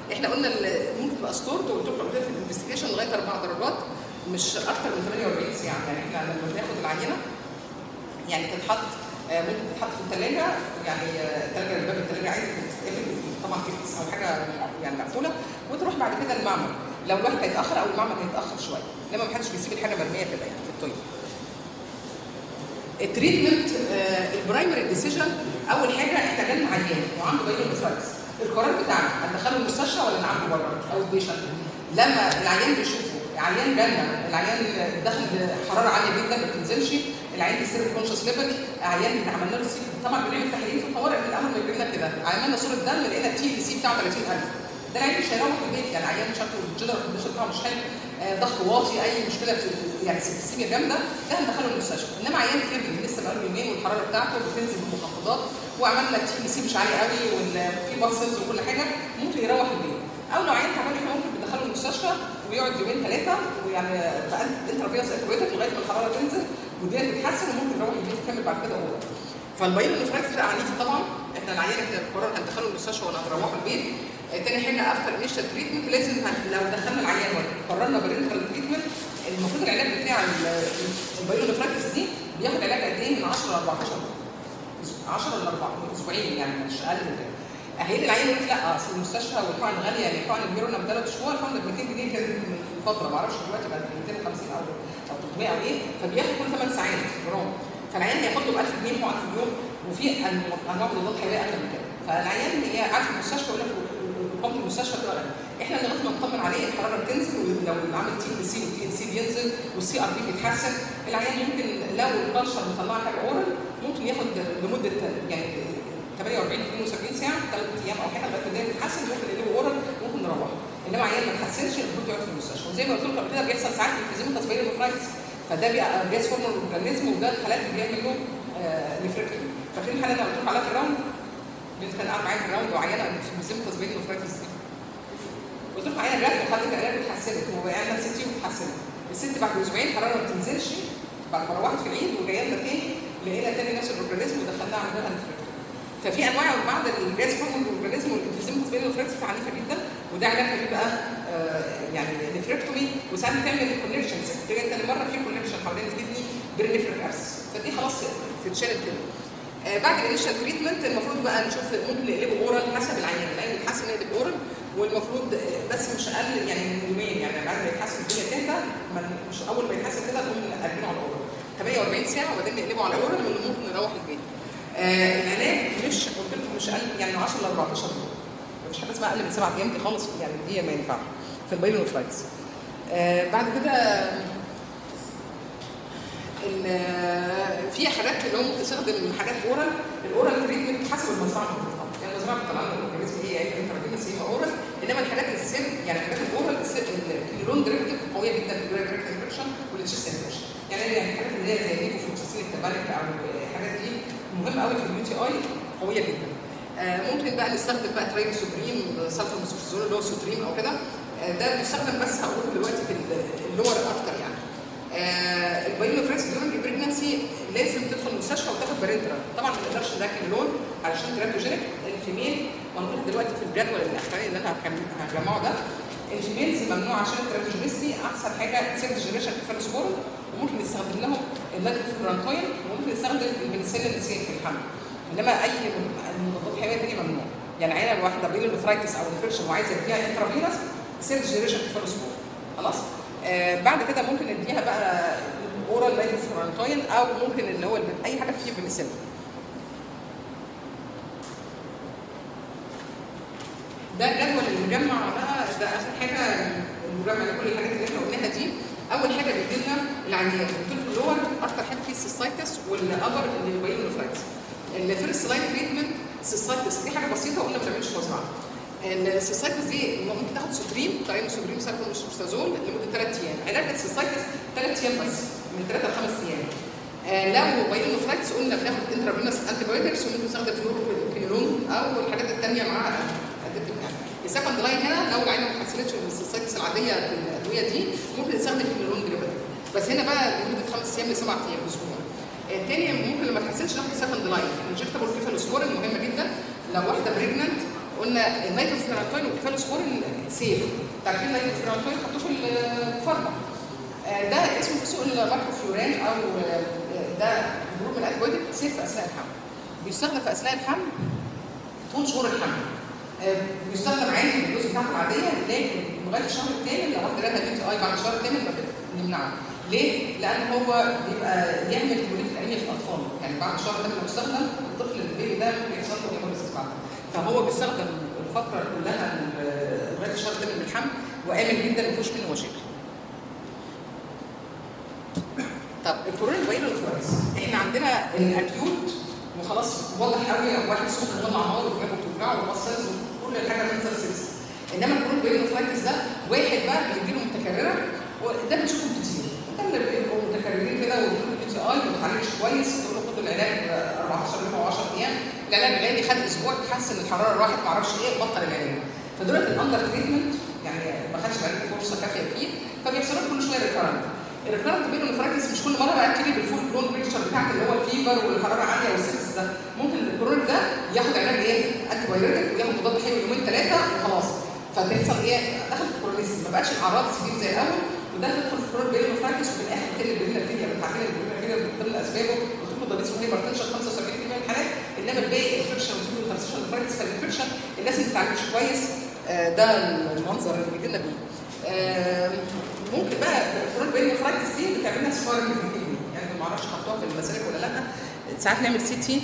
احنا قلنا ممكن تبقى ستورد وقلت لكم في الانفستيجيشن لغايه اربع درجات مش اكتر من ثمانية واربعين ساعه. يعني احنا لما بناخد العينه يعني تتحط ممكن تتحط في الثلاجه، يعني الثلاجه الباب الثلاجه عادي تتقفل طبعا في او حاجه يعني مقفوله، وتروح بعد كده المعمل لو الواحد هيتاخر او المعمل هيتاخر شويه، انما ما حدش بيسيب الحاجه مرميه كده يعني في الطيب. التريتمنت البرايمري ديسيجن، اول حاجه احنا جالنا عيان وعنده بايلونيفرايتس، القرار بتاعنا هندخله المستشفى ولا نعالجه بره او بيشنت. لما العيان بيشوفه عيان جالنا العيان دخل حراره عاليه جدا ما بتنزلش، العيان بيصير كونشس ليفل، عيان عملنا له سي طبعا بنعمل تحاليل في الطوارئ من اول ما يجي لنا كده، عملنا صوره دم لقينا التي بي سي بتاعه ثلاثين ألف، ده العيان مش هيروح البيت، يعني عيان شكله الجنرال كونديشن بتاعه مش حلو، ضغط واطي، اي مشكله في يعني سيبسيميا جامده، ده هندخله المستشفى. انما عيان كبير لسه بقاله يومين والحراره بتاعته بتنزل بمخفضات وعملنا التي بي سي مش عالي قوي وفي باسلز وكل حاجه، ممكن يروح البيت. او لو عيان تعبان احنا ممكن ندخله المستشفى ويقعد يومين ثلاثه ويعني انترافيروس انتيبيوتيك لغايه ما الحراره تنزل والدنيا تتحسن وممكن يروح البيت يكمل بعد كده هو. فالبايلونيفرايتس بتبقى عنيفه طبعا، احنا العيان احنا القرار هندخله المستشفى ولا هنروحه البيت. تاني حاجه افتر انيشال تريتمنت لازم لو دخلنا العيان وقررنا برينتال تريتمنت المفروض العلاج بتاع البايلونيفرايتس دي بياخد علاج قد ايه من عشرة ل اربعتاشر عشرة ل اربعتاشر اسبوعين، يعني مش اقل من كده. اهالي العيان يقول لا اصل المستشفى والحقن غاليه، يعني حقن الهيرونا بثلاث شهور الحقن ب مئتين جنيه كانت من فتره، ما اعرفش دلوقتي بقت مئتين وخمسين او او ثلاثمية او ايه، فبياخد كل ثمان ساعات جرام، فالعيان هياخد له ب ألف جنيه حقن في اليوم، وفي انواع مضادات حيويه اقل من كده، فالعيان هي قاعد في المستشفى يقول لك قمت المستشفى كده، احنا لغايه ما نطمن عليه الحراره بتنزل، ولو عامل تي ال سي والتي ال سي بينزل والسي ار بي بيتحسن، العيان ممكن لو الكالشر مطلعه حاجه اورال ممكن ياخد لمده يعني ثمانية واربعين اثنين وسبعين ساعه ثلاث ايام او حاجه لغايه ما الدنيا تتحسن، ممكن نقلبه اورال ممكن نروحه. انما عيان ما اتحسنش المفروض يقعد في المستشفى. وزي ما قلت لكم كده بيحصل ساعات انفيزيما بايلونيفرايتس، فده بيبقى جاز فورمال اورجانيزم، وده الحالات اللي بيعمل له نفركتومي. فاكرين الحاله اللي قلت لكم عليها في الراوند؟ بنت كان قاعد معايا في الراوند وعيانه انفيزيما بايلونيفرايتس دي. قلت لكم عيانه جت وخدت العلاج واتحسنت وبقينا ست يوم اتحسنت. الست بعد اسبوعين الحراره ما بتنزلش، بعد ما روحت في العيد وجايه لنا تاني لقينا تاني نفس الاورجانيزم ودخلناها عندها نفركتومي. ففي انواع بعض الجاز فورمال اورجانيزم والانفيزيما بايلونيفرايتس عنيفه جدا، وده علاجها بيبقى آه يعني نفركتومي، وساعات بتعمل كونكشنز تيجي تاني مره في كونكشن حوالين الكدني برينفريك ارس، فدي خلاص تتشال كده. آه بعد الانيشال تريتمنت المفروض بقى نشوف ممكن نقلبه اورال حسب العيان، العيان بيتحسن نقلب اورال، والمفروض بس مش اقل يعني من يومين، يعني العيان ما يتحسن الدنيا تهدى مش اول ما يتحسن كده نقوم نقلبه على اورال ثمانية واربعين ساعه وبعدين نقلبه على اورال وممكن نروح البيت. آه العلاج مش قلت لكم مش اقل يعني من عشرة ل اربعتاشر يوم، مفيش حاجه اسمها اقل من سبعة ايام دي خالص، يعني دي ما ينفعش في البايلونيفرايتس. آه بعد كده في حاجات اللي هو ممكن تستخدم حاجات اورال، الاورال تريتمنت حسب المزرعه اللي بتطلع، يعني المزرعه بتطلع لنا الاورجانيزم ايه يعني انترافينوس هي اورال، انما الحاجات السير يعني حاجات الاورال الكيلون ديريكتيف قويه جدا في الجرايد ديريكت انفكشن والتشيست انفكشن، يعني يعني الحاجات اللي هي زي ليفوفلوكساسين التبارك او الحاجات دي مهمه قوي في اليو تي اي قويه جدا. آه ممكن بقى نستخدم بقى ترايم سوبريم سلفر مسوكسيزون اللي هو سوتريم او كده، آه ده بيستخدم بس هقول دلوقتي في اللور اكتر يعني. آه البايلونيفرايتس ديورنج البريجنسي لازم تدخل المستشفى وتاخد بارنترال، طبعا ما نقدرش نركب لون علشان تراتوجينيك. الفيميل وهنقول دلوقتي في الجدول الاخراني اللي انا هجمعه ده، الفيميلز ممنوع عشان التراتوجينيستي احسن حاجه سيرد جنريشن كفالوسبورين، وممكن نستخدم لهم اللايكوفورانتوين وممكن نستخدم البنسلين سي في الحمل، انما اي مضادات حيويه ثانيه ممنوع. يعني عيله الواحده بايلونيفرايتس او انفكشن وعايزه اديها انترافينوس سيرد جنريشن كفالوسبورين خلاص. آه بعد كده ممكن نديها بقى اورال لايكوفورانتوين او ممكن اللي هو اي حاجه فيه بنسلين. ده الجدول المجمع بقى، ده اخر حاجه المجمع لكل الحاجات اللي احنا قلناها دي. اول حاجه بيجي لنا العيان قلت لكم اللور اكتر حاجه فيه السيستايتس والابر البايلونيفرايتس. الفيرست لاين تريتمنت السيستايتس دي حاجه بسيطه قلنا ما بنعملش مزرعه. السيستايتس دي ممكن تاخد سوتريم ترايم سوبريم سلفر مسوكسيزون لمده ثلاث ايام، علاج السيستايتس ثلاث ايام بس من ثلاثه لخمس ايام. آه لو بايلونيفرايتس قلنا بناخد انترافينوس انتي بايوتكس وممكن نستخدم فلوروكينولون او الحاجات الثانيه مع السكند لاين هنا لو العينه ما اتحسنتش من السيستايتس العاديه بالادويه دي ممكن نستخدم كينولون ديريفاتيف، بس هنا بقى لمده خمس ايام لسبع ايام اسبوع. الثاني ممكن لما تحسنش ناخد سكند لاين انجكتابل كيفالوسبورين مهمه جدا لو واحده بريجننت قلنا النيتروفيرانتوين والكيفالوسبورين سيف. عارفين النيتروفيرانتوين حطوه في الفارما. ده اسمه في سوق الماكروفلوران او ده جروب من الانتيبيوتيك سيف في اثناء الحمل. بيستخدم في اثناء الحمل طول شهور الحمل. بيستخدم عادي في الدوز بتاعته العاديه، لكن لغايه الشهر الثامن لو واحده جالها بي تي اي بعد الشهر الثامن بنمنعه. ليه؟ لان هو بيبقى يعمل هيموليتيك انيميا في الاطفال، يعني بعد الشهر الثامن بيستخدم الطفل البيبي ده بيحصل له هيموليسيس بعد. فهو بيستخدم الفتره كلها لغايه الشهر الثامن من الحمل وامن جدا ما فيهوش منه مشاكل. طب الكورونا بايلوفرايتس احنا عندنا الاكيوت وخلاص واضح قوي، واحد سخن مولع نار ودماغه بتوجعه ومصاص وكل الحاجه منظر سيلز. انما الكورونا بايلوفرايتس ده واحد بقى بيجيله متكرره وده بنشوفه كتير، ده اللي بيبقوا متكررين كده وبيجيله بي تي اي ما بتعالجش كويس، تقول له خد العلاج أربعتاشر يوم او عشرة ايام، العلاج غالي خد اسبوع تحسن الحراره راحت ما اعرفش ايه بطل العلاج. فدول الاندر تريتمنت يعني ما خدش العلاج فرصه كافيه فيه، فبيحصل كل شويه ريكارنت. الريكارنت بايلوفرايتس مش كل مره بقى تيجي بالفول بلون بيكتشر بتاعت اللي هو الفيفر والحراره عاليه والسيلز ده، ممكن الكورونا ده ياخد علاج ايه؟ انتي بايوتيك وياخد مضاد حيوي يومين ثلاثه وخلاص، فتحصل ايه؟ دخل في الكورونيزم ما بقاش الاعراض سجين زي الاول، وده تدخل في الكورونا بايلوفرايتس وفي الاخر تقلب البرينا فيلير. انتوا عارفين البرينا فيلير من ضمن اسبابه بتقول ده اسمه هايبرتنشن خمسة وسبعين بالمية من الحالات، انما الباقي انفكشن وتيوب ترانزيشن فرايتس. فالانفكشن الناس اللي ما بتتعالجش كويس ده المنظر اللي بيجي لنا بيه. ممكن بقى الكورونا بايلوفرايتس دي بتعمل لنا سبارنج في الكدني، يعني ما اعرفش حطوها في المسالك ولا لا. ساعات نعمل سي تي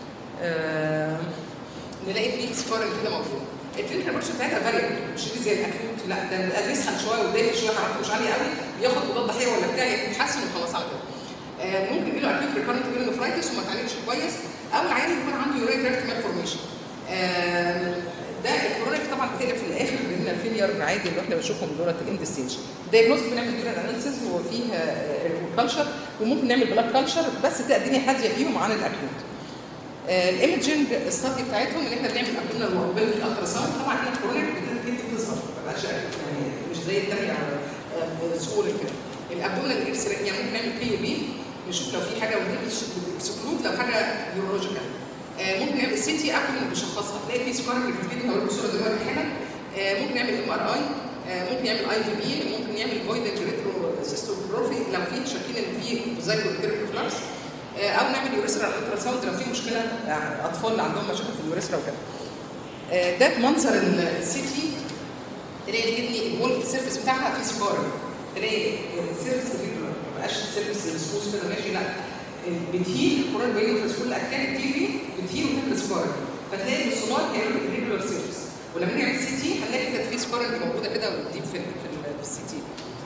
آه نلاقي فيه سبارنج كده موجود. الكلينيكال بيكتشر بتاعتها فاريبل، مش دي زي الاكيوت، لا ده بيبقى بيسخن شويه ودافي شويه حرارته مش عاليه قوي، بياخد مضاد حيوي ولا بتاع يتحسن وخلاص على كده. آه ممكن يجي له اكيوت ريكارنت بايلوفرايتس وما اتعالجش كويس، او العيان يكون عنده يوريا تراكت مالفورميشن. آه ده الكورونا طبعا بتقلب في الاخر بين الفيلير عادي اللي احنا بنشوفهم دولت الاند ستيج. دايجنوز بنعمل يورين اناليسيز وفيه كلشر وممكن نعمل بلاك كلشر، بس تبقى الدنيا هاديه فيهم عن الاكيوت. الايمجنج ستادي بتاعتهم ان احنا بنعمل ابدومينال وابيل في الالترا ساوند. طبعا احنا الكورونا بتبتدي تظهر ما بقاش يعني مش زي الثانيه بسهوله كده. الابدومينال اكس راي يعني ممكن نعمل بي بي نشوف لو في حاجه ودي بتسكلود لو حاجه يورولوجيكال. ممكن نعمل سي تي ابدومينال بيشخصها، هتلاقي في سكار اللي في الفيديو هوريكم الصوره دلوقتي حالا. ممكن نعمل ام ار اي، ممكن نعمل اي في بي، ممكن نعمل فويدنج ريترو سيستوجرافي لو في شاكين ان في زايكوتيريك فلاكس، او نعمل يوريثرال الترا ساوند لو في مشكله اطفال اللي عندهم مشاكل في اليوريثرا وكده. ده منظر السي تي، تلاقي الكدني الوول السيرفيس بتاعها فيه سكار، تلاقي السيرفيس ريجولار ما بقاش السيرفيس سموث كده ماشي، لا بتهيل الكورونا بايلوفرايتس كل اركان التيبي بتهيل وتعمل سكار، فتلاقي الصناعي كانوا ريجولار سيرفيس. ولما نعمل سي تي هنلاقي كده في سكار اللي موجوده كده ودي في في السي تي.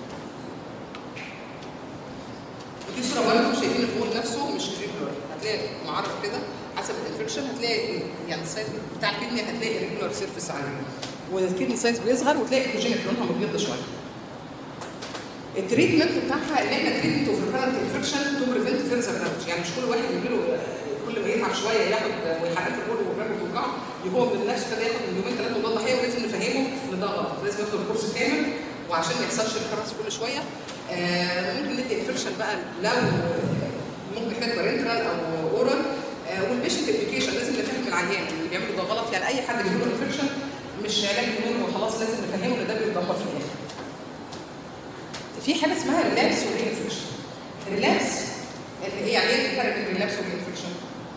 ودي صوره برضه شايفين البول نفسه مش ريجولار، هتلاقي معرض كده حسب الانفكشن، هتلاقي يعني السايز بتاع الكدني هتلاقي ريجولار سيرفيس عليه، والكدني سايز بيصغر وتلاقي الكوجينيك لونها مبيض شويه. التريتمنت بتاعها اللي احنا تريتمنت اوف ريكارنت انفكشن تو بريفنت فيرذر دامج، يعني مش كل واحد يجي له كل ما يتعب شويه ياخد ويحرق في البول ودماغه توجعه هو من نفسه كده ياخد من يومين ثلاثه مضاد حيوي، ولازم نفهمه ان ده غلط، لازم ياخد الكورس كامل وعشان ما يحصلش ريكارنس كل شويه. آه ممكن ندي انفكشن بقى لو ممكن يحتاج بارنترال او اورال، آه والبيشنت اديوكيشن لازم نفهم العيان اللي بيعملوا ده غلط، يعني اي حد بيجي له انفكشن مش علاج منه وخلاص، لازم نفهمه ان ده بيتدمر في الاخر. في حاجه اسمها ريلابس وري انفكشن. ريلابس اللي هي يعني ايه الفرق بين ريلابس وري انفكشن؟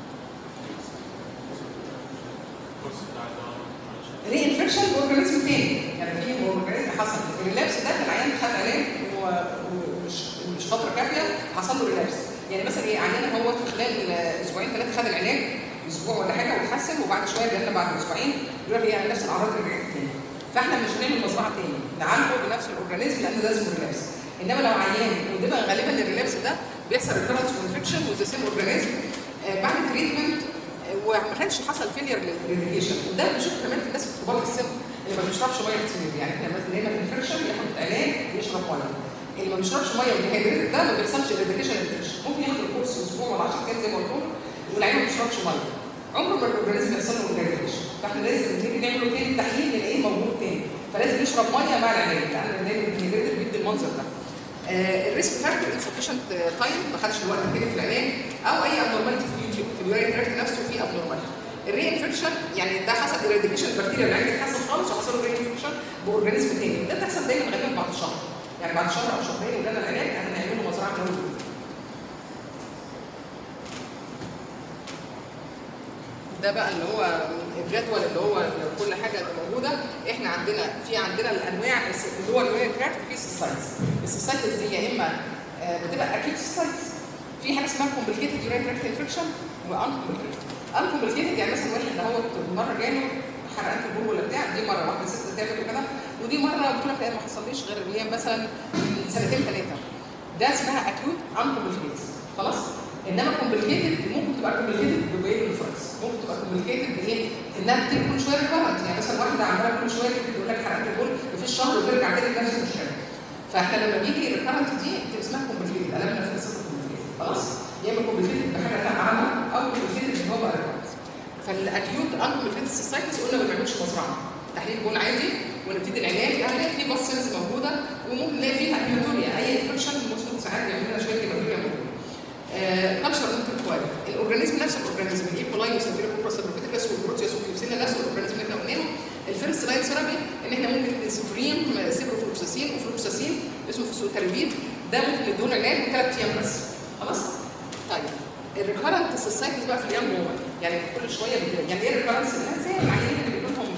ري انفكشن اورجانيزم تاني، يعني في اورجانيزم حصل الريلابس ده العيان خد علاج ومش مش فتره كافيه حصل له ريلابس، يعني مثلا ايه عيان هو في خلال اسبوعين ثلاثه خد العلاج اسبوع ولا حاجه وتحسن، وبعد شويه جالنا بعد اسبوعين يقول لك ايه نفس الاعراض رجعت تاني، فاحنا مش هنعمل مزرعه تاني نعالجه بنفس الاورجانيزم لان ده اسمه ريلابس. انما لو عيان وده بقى غالبا الريلابس ده بيحصل ريكارنس انفكشن وذا سيم اورجانيزم آه بعد تريتمنت آه وما كانش حصل فيلير للريديكيشن، وده بنشوف كمان في الناس الكبار في السن اللي ما بيشربش ميه كتير، يعني احنا مثلا دايما الانفكشن ياخد علاج ويشرب ميه، اللي ما بيشربش ميه وديهايدريتد ده ما بيحصلش ريديكيشن انفكشن، ممكن ياخد الكورس اسبوع ولا عشرة ايام زي ما قلت لكم والعيان ما بيشربش ميه عمره ما الاورجانيزم يحصل له ريديكيشن، فاحنا لازم نيجي نعمل له تاني تحليل نلاقيه موجود تاني، فلازم يشرب ميه مع العلاج لان دايما الديهايدريتد بيدي المنظر ده. آه الريسك فاكتور انسفشنت تايم ما خدش الوقت كده في العلاج، او اي ابنورماليتي في اليوتيوب في اليورين تراكت نفسه في ابنورماليتي. الري انفكشن يعني ده حصل ايراديكيشن البكتيريا اللي عندك اتحسن خالص وحصل له ري انفكشن باورجانيزم تاني، وده بتحصل دايما غالبا بعد شهر، يعني بعد شهر او شهرين ولنا العلاج هنعمل له مزرعه جوه. ده بقى اللي هو الجدول اللي هو كل حاجه موجوده. احنا عندنا في عندنا الانواع اللي هو الوير كراكت في سيستايتس. السيستايتس دي يا اما بتبقى اكيد سيستايتس، في حاجه اسمها كومبليكيتد يورين تراكت انفكشن وان كومبليكيتد. ان كومبليكيتد يعني مثلا واحد اللي هو مره جاله حرقان في البول ولا بتاع، دي مره واحده ست تعمل كده، ودي مره بتقول لك ما حصليش غير ان هي مثلا من سنتين ثلاثه. ده اسمها اكيوت ان كومبليكيتد خلاص. انما كومبليكيتد ممكن تبقى كومبليكيتد بويل الفرس، ممكن تبقى كومبليكيتد بايه؟ انها بتيجي كل شويه ريكارنت، يعني مثلا واحده عماله كل شويه تقول لك حرقان في البول وفي الشهر وترجع تاني لنفس المشكله. فاحنا لما بيجي ريكارنت دي بتبقى اسمها كومبليكيتد، الم نفسي كومبليكيتد خلاص. يا اما كومبليكيتد بحاجه ثانيه عامه او كومبليكيتد ان هو بقى ريكارنت. فالاكيوت ان كومبليكيتد سيستايتس قلنا ما بنعملش مزرعه، تحليل بول عادي ونبتدي العلاج. هنلاقي في باس سيلز موجوده وممكن نلاقي فيها هيماتوريا، اي انفكشن ممكن ساعات بيعمل لنا شويه هيماتوريا موجوده. كالتشر ممكن كويس. الاورجانيزم نفس الاورجانيزم الايكولاي والستافيلوكوكس والبروتيكس والبروتيوس والكيوسيلا نفس الاورجانيزم اللي احنا قلناه. الفيرست لاين ثيرابي ان احنا ممكن سوبريم سيبروفلوكساسين وفلوكساسين اسمه فوسفوتالبيد، ده ممكن نديله علاج بثلاث ايام بس خلاص. طيب الريكارنت سيستايتس بقى في اليانج وومن، يعني كل شويه بتجي. يعني ايه الريكارنت؟ زي العيانين اللي بيجي لهم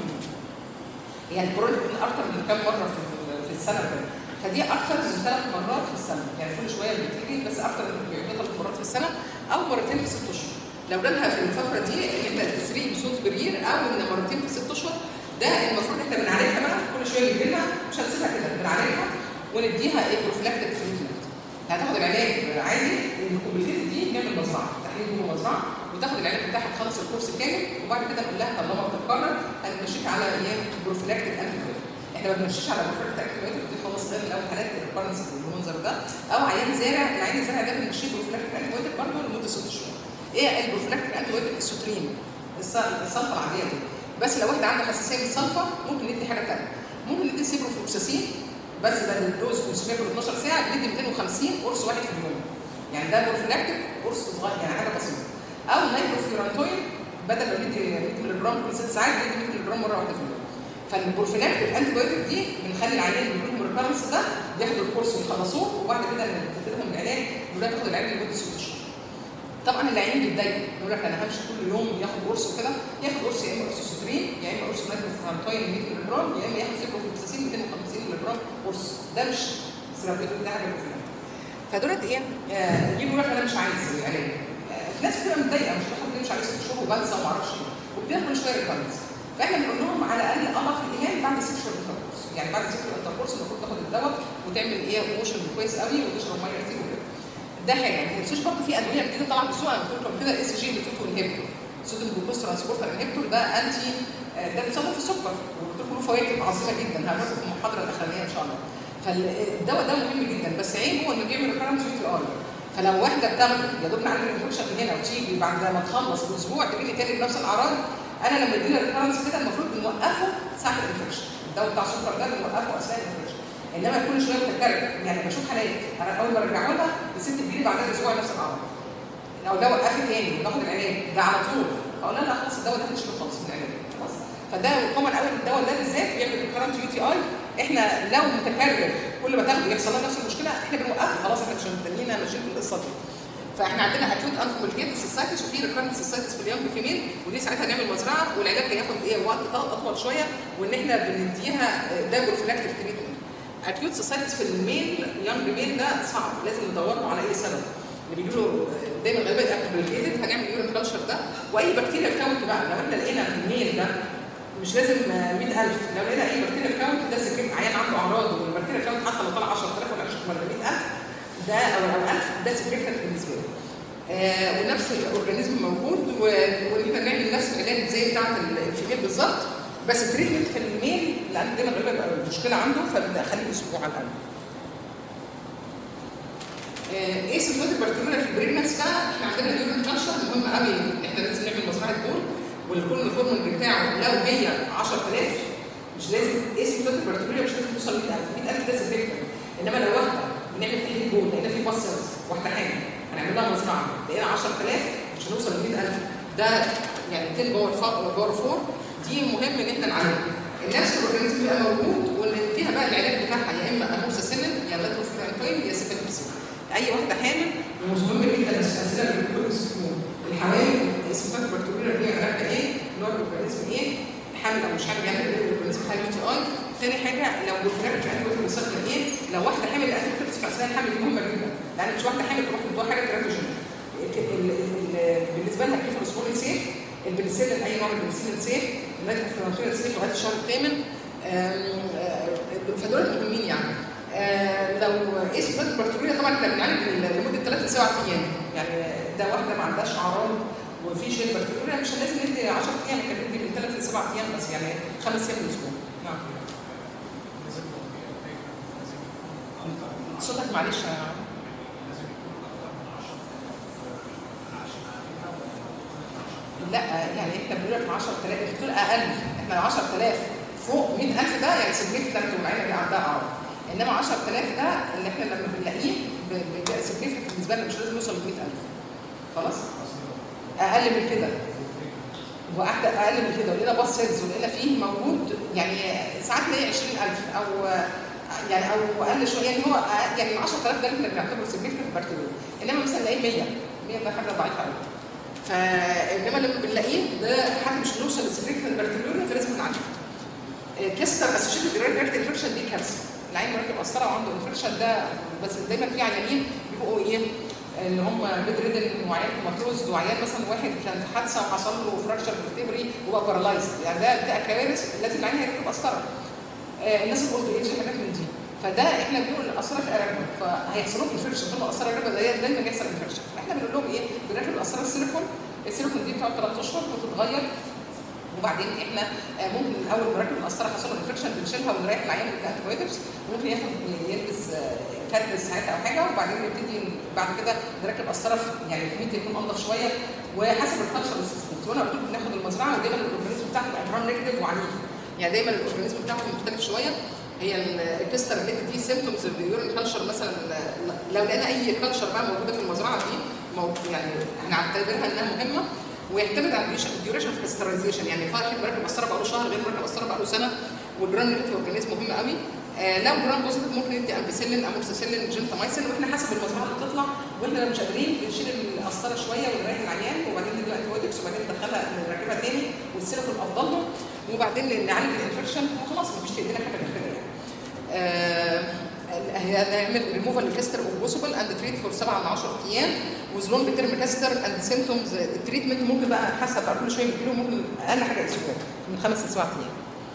يعني الكورونا بتكون اكتر من كام مره في في السنه كده، فدي اكتر من ثلاث مرات في السنه، يعني كل شويه بتيجي بس اكتر من ثلاث مرات في السنه او مرتين في ست اشهر. لو جالها في الفتره دي ان احنا تسريب بصوت برير او ان مرتين في ست اشهر، ده المفروض احنا بنعالجها بقى كل شويه بيجي لها، مش هنسيبها كده، بنعالجها ونديها ايه بروفلاكتيك تريتمنت. هتاخد العلاج عادي، الكومبليكيتد دي نعمل مزرعه، تحليل جوه مزرعه وتاخد العلاج بتاعها تخلص الكورس كامل، وبعد كده نقول لها طالما بتتكرر هنمشيك على ايه بروفلاكتيك انتي. احنا ما بنمشيش على بروفلاكتيك انتي دي خلاص، ده من اول حالات الريكارنس بالمنظر ده، او عيان زارع، العيان الزارع ده بنمشيه بروفلاكتيك انتي برضه لمده ست شهور. ايه البروفلاكتيك انتي السوترين الصلفه العاديه دي، بس لو واحد عنده حساسيه من الصلفه ممكن ندي حاجه ثانيه، ممكن ندي سيبروفلوكساسين بس ده الدوز خمسمية كل اتناشر ساعه، بندي مئتين وخمسين قرص واحد في اليوم، يعني ده بروفلاكتيك قرص صغير يعني حاجه بسيطه. او نايتروفيورانتوين بدل ما ندي مئة مللي جرام كل ست ساعات ندي مئة مللي جرام مره واحده في اليوم. فالبروفلاكتيك انتي بايوتيك دي بنخلي العيان اللي بيجيلهم ريكارنس ده ياخدوا الكورس ويخلصوه، وبعد كده نبتدي لهم العلاج وده تاخد العلاج لمده ست شهور. طبعا العيان بيتضايق يقول لك انا همشي كل يوم ياخد قرص وكده، ياخد قرص يا اما قرص سوترين يا اما قرص نايتروفيورانتوين مئة مللي جرام يا اما ياخد سيبروفلوكساسين مئتين وخمسين مللي جرام قرص، ده مش ثيرابيوتيك، ده حاجه بروفلاكتيك. فدولت ايه؟ آه يجي يقول لك انا مش عايز العلاج. آه في ناس بتبقى متضايقه مش باخد مش عليه ست شهور وبنسى وما اعرفش ايه، وبتاخد كل شويه ريكارنس. فاحنا بنقول لهم على الاقل اضعف الايمان بعد ست شهور انتركورس، يعني بعد ست شهور انتركورس المفروض تاخد الدواء وتعمل ايه موشن كويس قوي وتشرب ميه كتير وكده. ده حاجه. ما تنسوش برضه في ادويه جديده طالعه في السوق، انا قلت لكم كده الاس جي بتوتو انهبيتور، صوديوم جلوكوز ترانسبورتر انهبيتور، ده انتي ده بيتصنف في السكر وقلت لكم له فوائد عظيمه جدا، هنعرفه في المحاضره الاخرانيه ان شاء الله. فالدواء ده مهم جدا، بس عيبه انه بيعمل ريكارنس يو تي اي، فلو واحده بتاخده يا دوب نعالج الانفكشن من هنا وتيجي بعد ما تخلص باسبوع تجي لي تاني بنفس الاعراض، انا لما ادينا ريكارنس كده المفروض بنوقفه ساعه الانفكشن، الدواء بتاع السكر ده بنوقفه اثناء الانفكشن، انما كل شويه بتتكرر. يعني بشوف حالات انا اول ما ارجعوا لها الست تجي لي بعدها باسبوع نفس الاعراض، لو ده وقفت تاني وتاخد العلاج ده على طول اقول لها لا خلاص الدواء ده مش خالص من العلاج خلاص. فده كومن قوي الدواء ده بالذات بيعمل ريكارنت يو تي اي، احنا لو متكرر كل ما تاخده يحصل لها نفس المشكله احنا بنوقفه خلاص، احنا مش مستنيين ماشيين في القصه دي. فاحنا عندنا اكيوت ان كومبليكيتد سيستايتس وفي ريكارنت سيستايتس في اليوم فيميل، ودي ساعتها نعمل مزرعه والعلاج هياخد ايه وقت اطول شويه، وان احنا بنديها ده بروفلاكتيك تريتمنت. اكيوت سيستايتس في الميل يانج ميل ده صعب، لازم ندور له على اي سبب، اللي بيجي له دايما غالبا كومبليكيتد هنعمل يورين كلتشر ده، واي بكتيريا كاونت بقى لو احنا لقينا في الميل ده مش لازم مئة ألف، لو لقينا اي بكتيريا كاونت ده سكين عيان عنده اعراض والبكتيريا كاونت حتى لو طلع عشرة آلاف ولا مئة ألف ده او ألف ده سيجنفكت بالنسبه له. آه ونفس الاورجانيزم موجود، وان احنا نعمل نفس العلاج زي بتاعه الفيميل بالظبط، بس التريتمنت في الميل لان دايما غالبا بيبقى المشكله عنده فبنخليه اسبوع على الاقل. ايه سيمبتوماتيك بارتيكولار في البريجنس بقى؟ احنا عندنا اليورين كلتشر مهم قوي، احنا لازم نعمل مزرعه بول والكل فورمول بتاعه لو هي عشرة آلاف مش لازم ايه سيمبتوماتيك بارتيكولار مش لازم توصل مئة ألف، مئة ألف ده سيجنفكت، انما لو واحده بنعمل تحليل بول لقينا في باس واحده حامل هنعمل لها مزرعه لقينا عشرة آلاف مش هنوصل ل مئة ألف، ده يعني عشرة باور باور أربعة دي مهم ان احنا نعالجها. النفس الاورجانيزم بيبقى موجود واللي فيها بقى العلاج بتاعها يا اما اموكسيسيلين يا لاتروفيرانتوين يا سيفالوكسين. اي واحده حامل ومهم جدا الاسئله اللي بتقول الحوامل اسمها بكتيريا دي علاجها ايه؟ نوع الاورجانيزم ايه؟ حامل او مش حامل يعني الاورجانيزم بتاع اليو تي اي. ثاني حاجه لو الفراغ الانتي بيستخدم ايه؟ لو واحده حامل الانتي في اثناء الحمل دي مهمه جدا، لان مش واحده حامل تروح تدوها حاجه تراتوجين. بالنسبه لها كيف الاسبوعين سيف، البنسلين اي نوع من البنسلين سيف، النيتروفيرانتوين سيف لغايه الشهر الثامن. فدول مهمين يعني. لو قيسوا البكتيريا طبعا احنا بنعالج لمده ثلاث لسبع ايام، يعني ده واحده ما عندهاش اعراض وفي شيء بكتيريا مش لازم ندي عشرة ايام، احنا بندي من ثلاث لسبع ايام بس، يعني خمس ايام في الاسبوع. نعم. صوتك معلش يا عم. لا يعني احنا بنقول لك عشرة آلاف، انت بتقول اقل، احنا عشرة آلاف فوق مئة ألف ده يعني سيجنيفيكانت والعينه دي عندها اعراض، انما عشرة آلاف ده اللي احنا لما بنلاقيه سيجنيفيكانت بالنسبه لنا، مش لازم يوصل ل مئة ألف. خلاص؟ اقل من كده واحده اقل من كده ولقينا باص سيلز ولقينا فيه موجود يعني ساعات نلاقي عشرين ألف او يعني او اقل شويه، يعني هو يعني عشرة آلاف ده اللي احنا بنعتبره سيجنيفيكانت بكتيريا، انما مثلا نلاقيه مية مية ده حاجه ضعيفه قوي. فانما لما بنلاقيه ده حاجه مش بنوصل للسيجنيفيكانت بكتيريا فلازم نعالجها. كيستر اسوشيتد جريد انفكشن دي كارثه، العين مركب قسطره وعنده انفكشن ده، بس دايما في عيانين بيبقوا ايه اللي هم بيد ريدن وعيان كوماتوز وعيان مثلا واحد كان في حادثه وحصل له فراكشر فيرتيبري وبقى بارالايزد، يعني ده بتبقى كوارث لازم العين هيركب قسطره. آه الناس الاولد ايج حاجات من دي، فده احنا بنقول القسطره في قربنا فهيحصل لهم انفكشن، طول ما القسطره قربت دايما يحصل انفكشن، فاحنا بنقول لهم ايه؟ بنركب القسطره السيليكون، السيليكون دي بتقعد ثلاث اشهر وتتغير، وبعدين احنا ممكن الاول نركب القسطره حصل له انفكشن بنشيلها ونريح العيان بالانتيبيوتكس، وممكن ياخد يلبس كاتبس ساعتها او حاجه، وبعدين نبتدي بعد كده نركب قسطره يعني الكميه يكون انضف شويه وحسب الكالتشر سيستم. وانا قلت لكم بناخد المزرعه ودايما الاورجانيزم بتاعهم امران نيجاتيف وعنيف، يعني دايما الاورجانيزم بتاعهم مختلف شويه. هي الكستر اللي دي سيمبتومز اليورين كالتشر مثلا، لو لقينا اي كالتشر بقى موجوده في المزرعه دي يعني هنعتبرها انها مهمه، ويعتمد على الديوريشن اوف كاسترايزيشن، يعني فرق مركب قسطره بقى له شهر غير مركب قسطره بقى له سنه، والجرام نيجاتيف اورجانيزم مهم قوي. آه لو جرام بوزيتيف ممكن ندي امبيسيلين اموكسيسيلين جنتامايسين، واحنا حسب المزرعه اللي بتطلع، واحنا لو مش قادرين بنشيل القسطره شويه ونريح العيان، وبعدين ندي انتيبيوتكس وبعدين ندخلها نركبها تاني والسيليكون افضل له، وبعدين نعالج الانفكشن وخلاص مفيش في ايدينا حاجه غير كده. آه هنعمل ريموفال للكاستر امبوسيبل اند تريت فور سبعة ل عشرة ايام وذ لونج تيرم كاستر اند سيمبتومز. التريتمنت ممكن بقى حسب بقى كل شويه بنديله، ممكن اقل حاجه اسبوع من خمس لسبع ايام.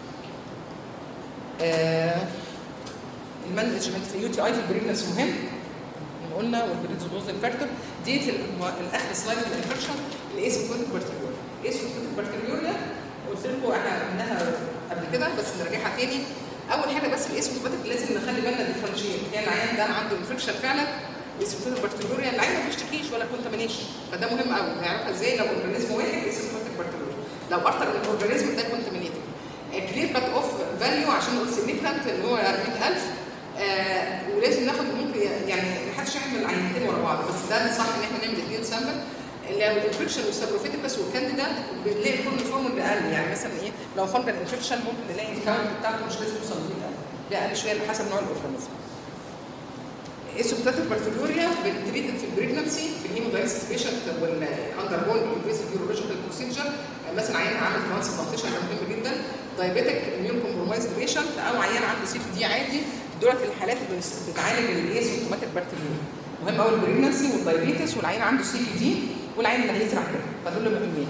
آه المانجمنت في اليو تي اي في البريجنس مهم قلنا، والبريزودوزنج فاكتور دي في الاخر سلايد في الانفكشن. الايسيمبتوميك بكتيريوريا، الايسيمبتوميك بكتيريوريا قلت لكم احنا قلناها قبل كده بس نرجعها تاني. اول حاجه بس الاسيمبتوماتيك لازم نخلي بالنا ديفرنشيت، يعني العيان ده عنده انفكشن فعلا اسيمبتوماتيك بكتيريوريا، العيان ما بيشتكيش ولا كونتامينيشن، فده مهم قوي نعرفها ازاي. لو اورجانيزم واحد اسيمبتوماتيك بكتيريوريا، لو اكتر من اورجانيزم ده كونتامينيتد. كلير كات اوف فاليو عشان نقول سيجنيفيكانت اللي هو مئة ألف، آه ولازم ناخد ممكن يعني ما حدش يعمل عينتين ورا بعض، بس ده الصح ان احنا نعمل اثنين سامبل. لو الانفكشن والسابروفيتيكس والكانديدا بنلاقي كل فورم اقل، يعني مثلا ايه لو فانجل انفكشن ممكن نلاقي الكاونت بتاعته مش لازم يوصل ل مئة ألف، ده اقل شويه حسب نوع الاورجانيزم. اسيمبتوماتيك بكتيريوريا بتريتد في البريجنسي في الهيمودايليسيس بيشنت والاندر جوينج انفيسيف يورولوجيكال بروسيجر، مثلا عيان عامل ترانسبلانتيشن ده مهم جدا، دايبيتك اميون كومبرومايزد بيشنت، او عيان عنده سي بي دي عادي، دولت الحالات اللي بتعالج الاسيمبتوماتيك بكتيريوريا. مهم قوي البريجنسي والدايبيتس والعيان عنده سي بي دي والعين اللي هيزرع كده، فدول مهمين.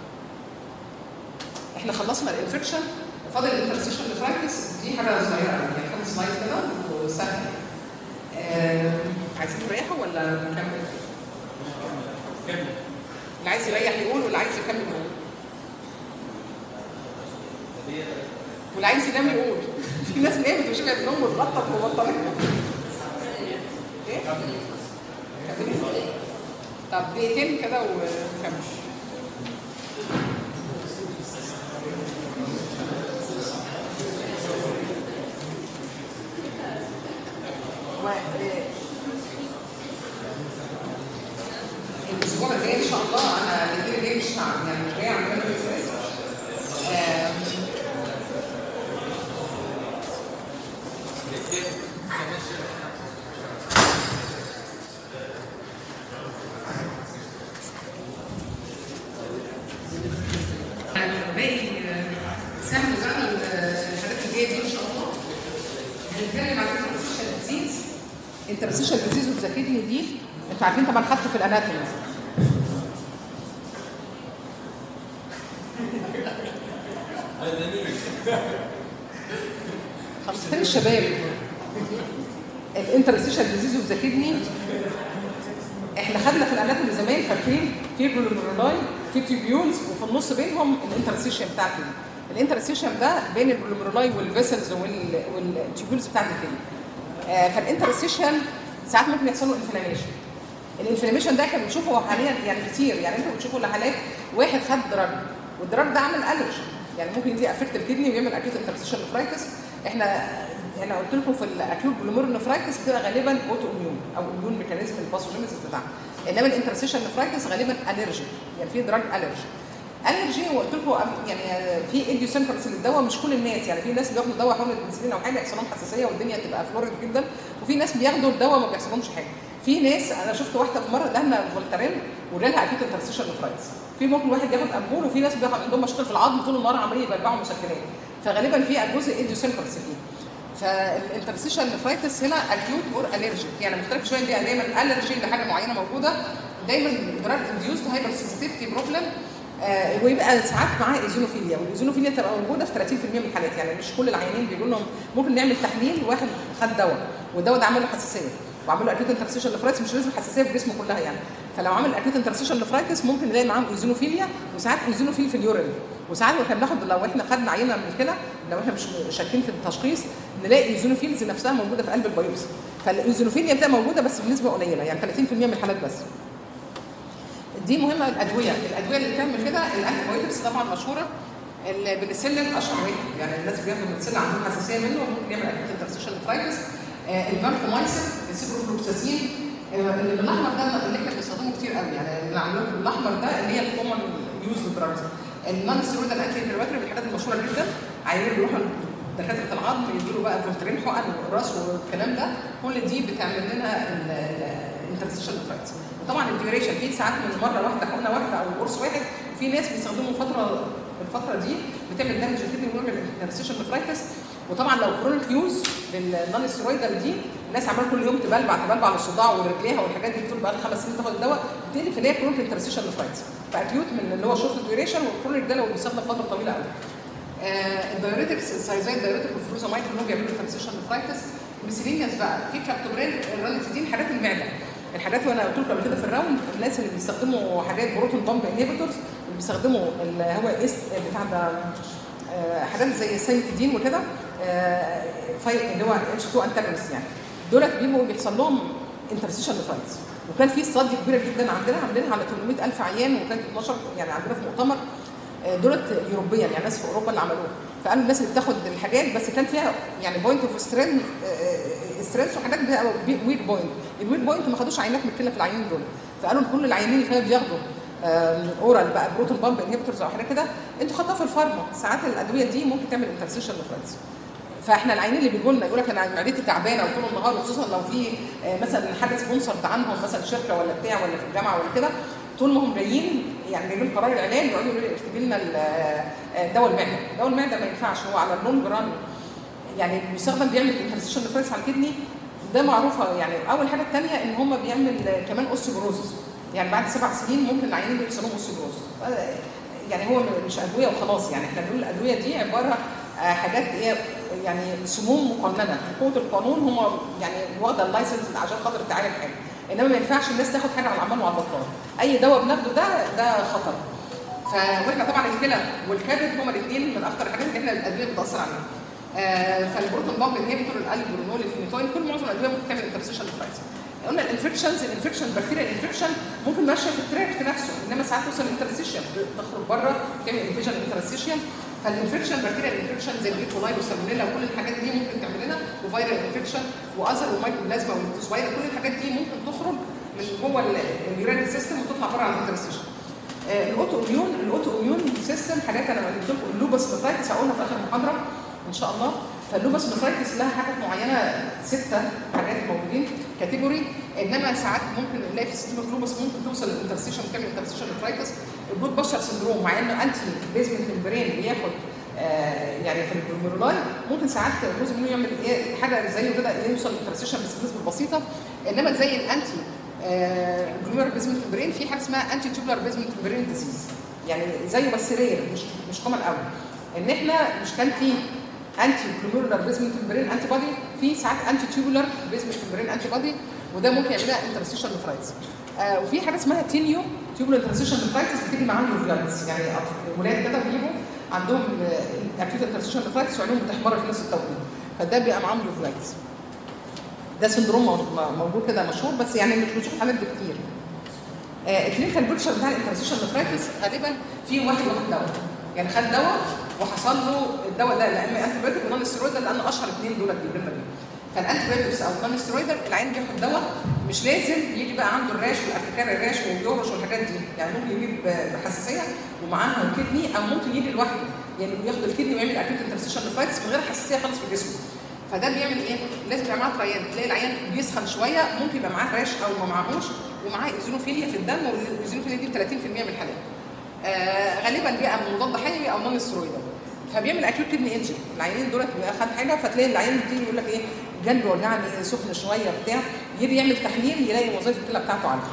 احنا خلصنا الانفكشن، فاضل الانترستيشن نفرايتس، دي حاجه صغيره قوي يعني خمس سلايد كده وسهل. آه عايزين تريحوا ولا نكمل؟ كمل. اللي عايز يريح يقول واللي عايز يكمل يقول. واللي عايز ينام يقول. في ناس نامت وشبه النوم وتغطت وبطلت. ايه؟ طب دقيقتين كده ونكمل. الاسبوع الجاي ان شاء الله انا الاثنين الجاي مش يعني مش جاي عندنا انترستيشال ديزيز اوف ذا كدني دي انتوا عارفين طبعا حتى في الاناتومي. خلاص فين الشباب؟ الانترستيشال ديزيز اوف ذا كدني احنا خدنا في الاناتومي زمان فاكرين في جلوميرولاي في تيوبيولز وفي النص بينهم الانترستيشن بتاع الكدني. الانترستيشن ده بين الجلوميرولاي والفيسلز والتيوبيولز بتاعت الكدني. آه فالانترستيشن ساعات ممكن يحصل له انفلاميشن. الانفلاميشن ده احنا بنشوفه حاليا يعني كتير، يعني انتوا بتشوفوا لحالات واحد خد دراج والدراج ده عمل الرجي، يعني ممكن يدي افكت الكدني ويعمل اكيوت انترستيشن نفرايتس. احنا انا قلت لكم في الاكيوت جلوميرونفرايتس بتبقى غالبا اوتو اميون او اميون ميكانيزم الباثوجينيسيس بتاعها، انما الانترستيشن نفرايتس غالبا الرجي، يعني في دراج الرجي. الرجي وقلت لكم يعني في ايديوسينكراسي للدواء، مش كل الناس، يعني في ناس بياخدوا دواء حمض البنسلين او حاجه يحصل لهم حساسيه والدنيا تبقى فلوريد جدا، وفي ناس بياخدوا الدواء ما بيحصلهمش حاجه. في ناس انا شفت واحده في مره اداها فولتارين وجالها اكيد انترستيشن نفرايتس. في ممكن واحد ياخد امبول، وفي ناس بياخد عندهم مشاكل في العظم طول النهار عمالين يبلعوا مسكنات، فغالبا في جزء ايديوسينكراسي فيه. فالانترستيشن نفرايتس هنا اكيوت اور الرجيك، يعني مختلف شويه، دي دايما الرجي لحاجه معينه موجوده، دايما دراج انديوست هايبر سنسيتيفيتي بروبلم، آه ويبقى ساعات معاه ايزونوفيليا، والايزونوفيليا تبقى موجوده في ثلاثين بالمية من الحالات، يعني مش كل العيانين بيقول لهم ممكن نعمل تحليل واحد خد دواء والدواء ده عمل له حساسيه وعمل له اكيوت انترستيشن نفرايتس، مش لازم حساسيه في جسمه كلها يعني، فلو عمل اكيوت انترستيشن نفرايتس ممكن نلاقي معاهم ايزونوفيليا، وساعات ايزونوفيل في اليورين، وساعات واحنا بناخد لو احنا خدنا عينه من كده لو احنا مش شاكين في التشخيص نلاقي ايزونوفيلز نفسها موجوده في قلب البيوبسي، فالايزونوفيليا بتبقى موجوده بس بنسبه قليله، يعني ثلاثين بالمية من الحالات بس. دي مهمه. الادويه الادويه اللي بتعمل كده الانتي بايوتكس طبعا مشهوره، البنسلين اشهر واحد، يعني الناس بياخدوا البنسلين عندهم حساسيه منه وممكن يعمل اكيوت انترستيشن نفرايتس. آه الفانكومايسين، السيبروفلوكساسين، آه اللي بالاحمر ده اللي احنا بنستخدمه كتير قوي، يعني اللي عاملينه بالاحمر ده اللي هي الكومن يوز دراجز. النون ستيرويدال انتي انفلاماتوري من الحاجات المشهوره جدا، عيانين بيروحوا دكاتره العظم يديروا بقى فولترين حقن والراس والكلام ده، كل دي بتعمل لنا الانترستيشن نفرايتس. وطبعا الديوريشن في ساعات من مره واحده حقنه واحده او قرص واحد، في ناس بيستخدموا فتره الفتره دي بتعمل دامج كتير ويعمل انترستيشن نفرايتس. وطبعا لو كرونيك يوز للنون ستيرويدال دي الناس عماله كل يوم تبلبع تبلبع على الصداع ورجليها والحاجات دي بتقول بقى لها خمس سنين تاخد الدواء بتقلب في اللي هي كرونيك انترستيشن نفرايتس، فاكيوت من اللي هو شورت ديوريشن، والكرونيك ده لو بيستخدم فتره طويله قوي. آه الدايوريتكس السايزايد دايوريتك والفروزامايد كلهم بيعملوا انترستيشن نفرايتس. الميسيلينيوس بقى في كابتوبرين الرانيتيدين، حاجات المعده، الحاجات وانا قلت لكم قبل كده في الراوند الناس اللي بيستخدموا حاجات بروتون بامب انهبيتورز، اللي بيستخدموا اللي هو اس بتاع ده آه حاجات زي سايتيدين وكده، آه اللي هو اتش اتنين انتاجونست، يعني دولت بيبقوا بيحصل لهم انترستيشن نفرايتس. وكان في استادي كبيره جدا عندنا عاملينها على ثمانمائة ألف عيان، وكانت اتناشر يعني عندنا في مؤتمر دولت يوروبيا، يعني ناس في اوروبا اللي عملوها، فقالوا الناس اللي بتاخد الحاجات بس كان فيها يعني بوينت اوف سترينث سترينث وحاجات ويك بوينت، الويك بوينت ما خدوش عينات من الكلى في العيانين دول، فقالوا كل العيانين اللي كانوا بياخدوا اورال بقى بروتون بامب انهبيتورز او حاجه كده انتوا خدتوها في الفارما، ساعات الادويه دي ممكن تعمل انترستيشن نفرايتس. فاحنا العيانين اللي بيجوا لنا يقول لك انا معدتي تعبانه وطول النهار، وخصوصا لو في مثلا حاجه سبونسرد عنهم مثلا شركه ولا بتاع ولا في الجامعه ولا كده، طول ما هم جايين يعني جايبين قرار العلاج يقعدوا يقولوا لي اكتبي لنا دواء المعده، دواء المعده ما ينفعش، هو على اللونج ران يعني بيستخدم بيعمل انترستيشن نفرايتس على الكدني، ده معروفه. يعني اول حاجه الثانيه ان هم بيعمل كمان اوستيوبروزس، يعني بعد سبع سنين ممكن العيانين يحصل لهم اوستيوبروزس، يعني هو مش ادويه وخلاص، يعني احنا بنقول الادويه دي عباره حاجات ايه يعني سموم مقننه، قوه القانون هم يعني واخده اللايسنس عشان خاطر تعالج حاجه، انما ما ينفعش الناس تاخد حاجه على العمال وعلى البطال، اي دواء بناخده ده ده خطر. فاحنا طبعا الكلى والكبد هما الاثنين من اكثر الحاجات اللي احنا الادويه بتاثر عليها. آه فالبروتون بامب انهبيتور، الالبرونول، الفينيتوين، كل معظم الادويه ممكن تعمل انترستيشن نفرايتس. قلنا الانفكشنز، الانفكشن بكتيريا الانفكشن ممكن ماشيه في التراكت نفسه، انما ساعات توصل انترستيشن تخرج بره تعمل انفيجن انترستيشن. فالانفكشن بكتيريا الانفكشن زي الايكولاي والسالمونيلا وكل الحاجات دي ممكن تعمل لنا، وفيرال انفكشن واذر ومايكروبلازما والتوسوايرا، كل الحاجات دي ممكن تخرج من جوه اليورين سيستم وتطلع بره على الانترستيشن. آه الاوتو اميون، الاوتو اميون سيستم حاجات انا قلت لكم اللوبس نفرايتس هقولها في اخر محاضره ان شاء الله. فاللوبس نفرايتس لها حاجات معينه ستة حاجات موجودين كاتيجوري، انما ساعات ممكن نلاقي في سيستم اللوبس ممكن توصل للانترستيشن وتعمل انترستيشن نفرايتس. البلود بشر سندروم مع انه انتي بيزمنت البرين بياخد آه يعني في الجلوميرولاي ممكن ساعات جزء منه يعمل ايه حاجه زيه كده يوصل للترانسيشن بس بنسبه بسيطه، انما زي الانتي جلوميرولار بيزمنت ممبرين في حاجه اسمها انتي تيوبولار بيزمنت ممبرين ديزيز، يعني زيه بس رير مش مش كومن قوي. ان احنا مش كان في انتي جلوميرولار بيزمنت ممبرين انتي بودي، في ساعات انتي تيوبولار بيزمنت ممبرين انتي بودي، وده ممكن يعملها انترستيشن نفرايتس. آه وفي حاجه اسمها تينيو تيوبولار انترستيشن نفرايتس بتيجي معاهم نيوكليتس، يعني ولاد كده بيجوا عندهم اكيوت انترستيشن نفرايتس وعينهم بتحمر في نفس التوقيت، فده بيبقى معاهم نيوكليتس. ده سندروم موجود كده مشهور بس يعني مش بنشوف حالات كتير. آه الكلينيكال بيكتشر بتاع الانترستيشن نفرايتس غالبا في واحد واخد دواء، يعني خد دواء وحصل له الدواء ده لا اما انتي بايوتيك ونون ستيرويدال، لان اشهر اثنين دول بيجيبوا لنا. فالانتي بايوتكس او النون ستيرويدال العين بياخد دواء مش لازم يجي بقى عنده الراش والارتكار الراش والجورش والحاجات دي، يعني ممكن يجيب بحساسيه ومعاها الكدني، او ممكن يجي لوحده يعني ياخد الكدني ويعمل اكيوت انترستيشن نفرايتس من غير حساسيه خالص في جسمه. فده بيعمل ايه؟ لازم يبقى معاه تريان، تلاقي العيان بيسخن شويه، ممكن يبقى معاه راش او ما معاهوش، ومعاه ايزينوفيليا في الدم، والايزينوفيليا دي ثلاثين في المية من الحالات. آه غالبا بيبقى مضاد حيوي او نون ستيرويدال. فبيعمل اكيوت كدني انجري، العيانين دول خد حاجه فتلاقي العيان بتيجي يقول لك ايه؟ جنبي وجعني سخن شويه بتاع، يجي يعمل تحليل يلاقي وظائف الكلى بتاعته عاليه.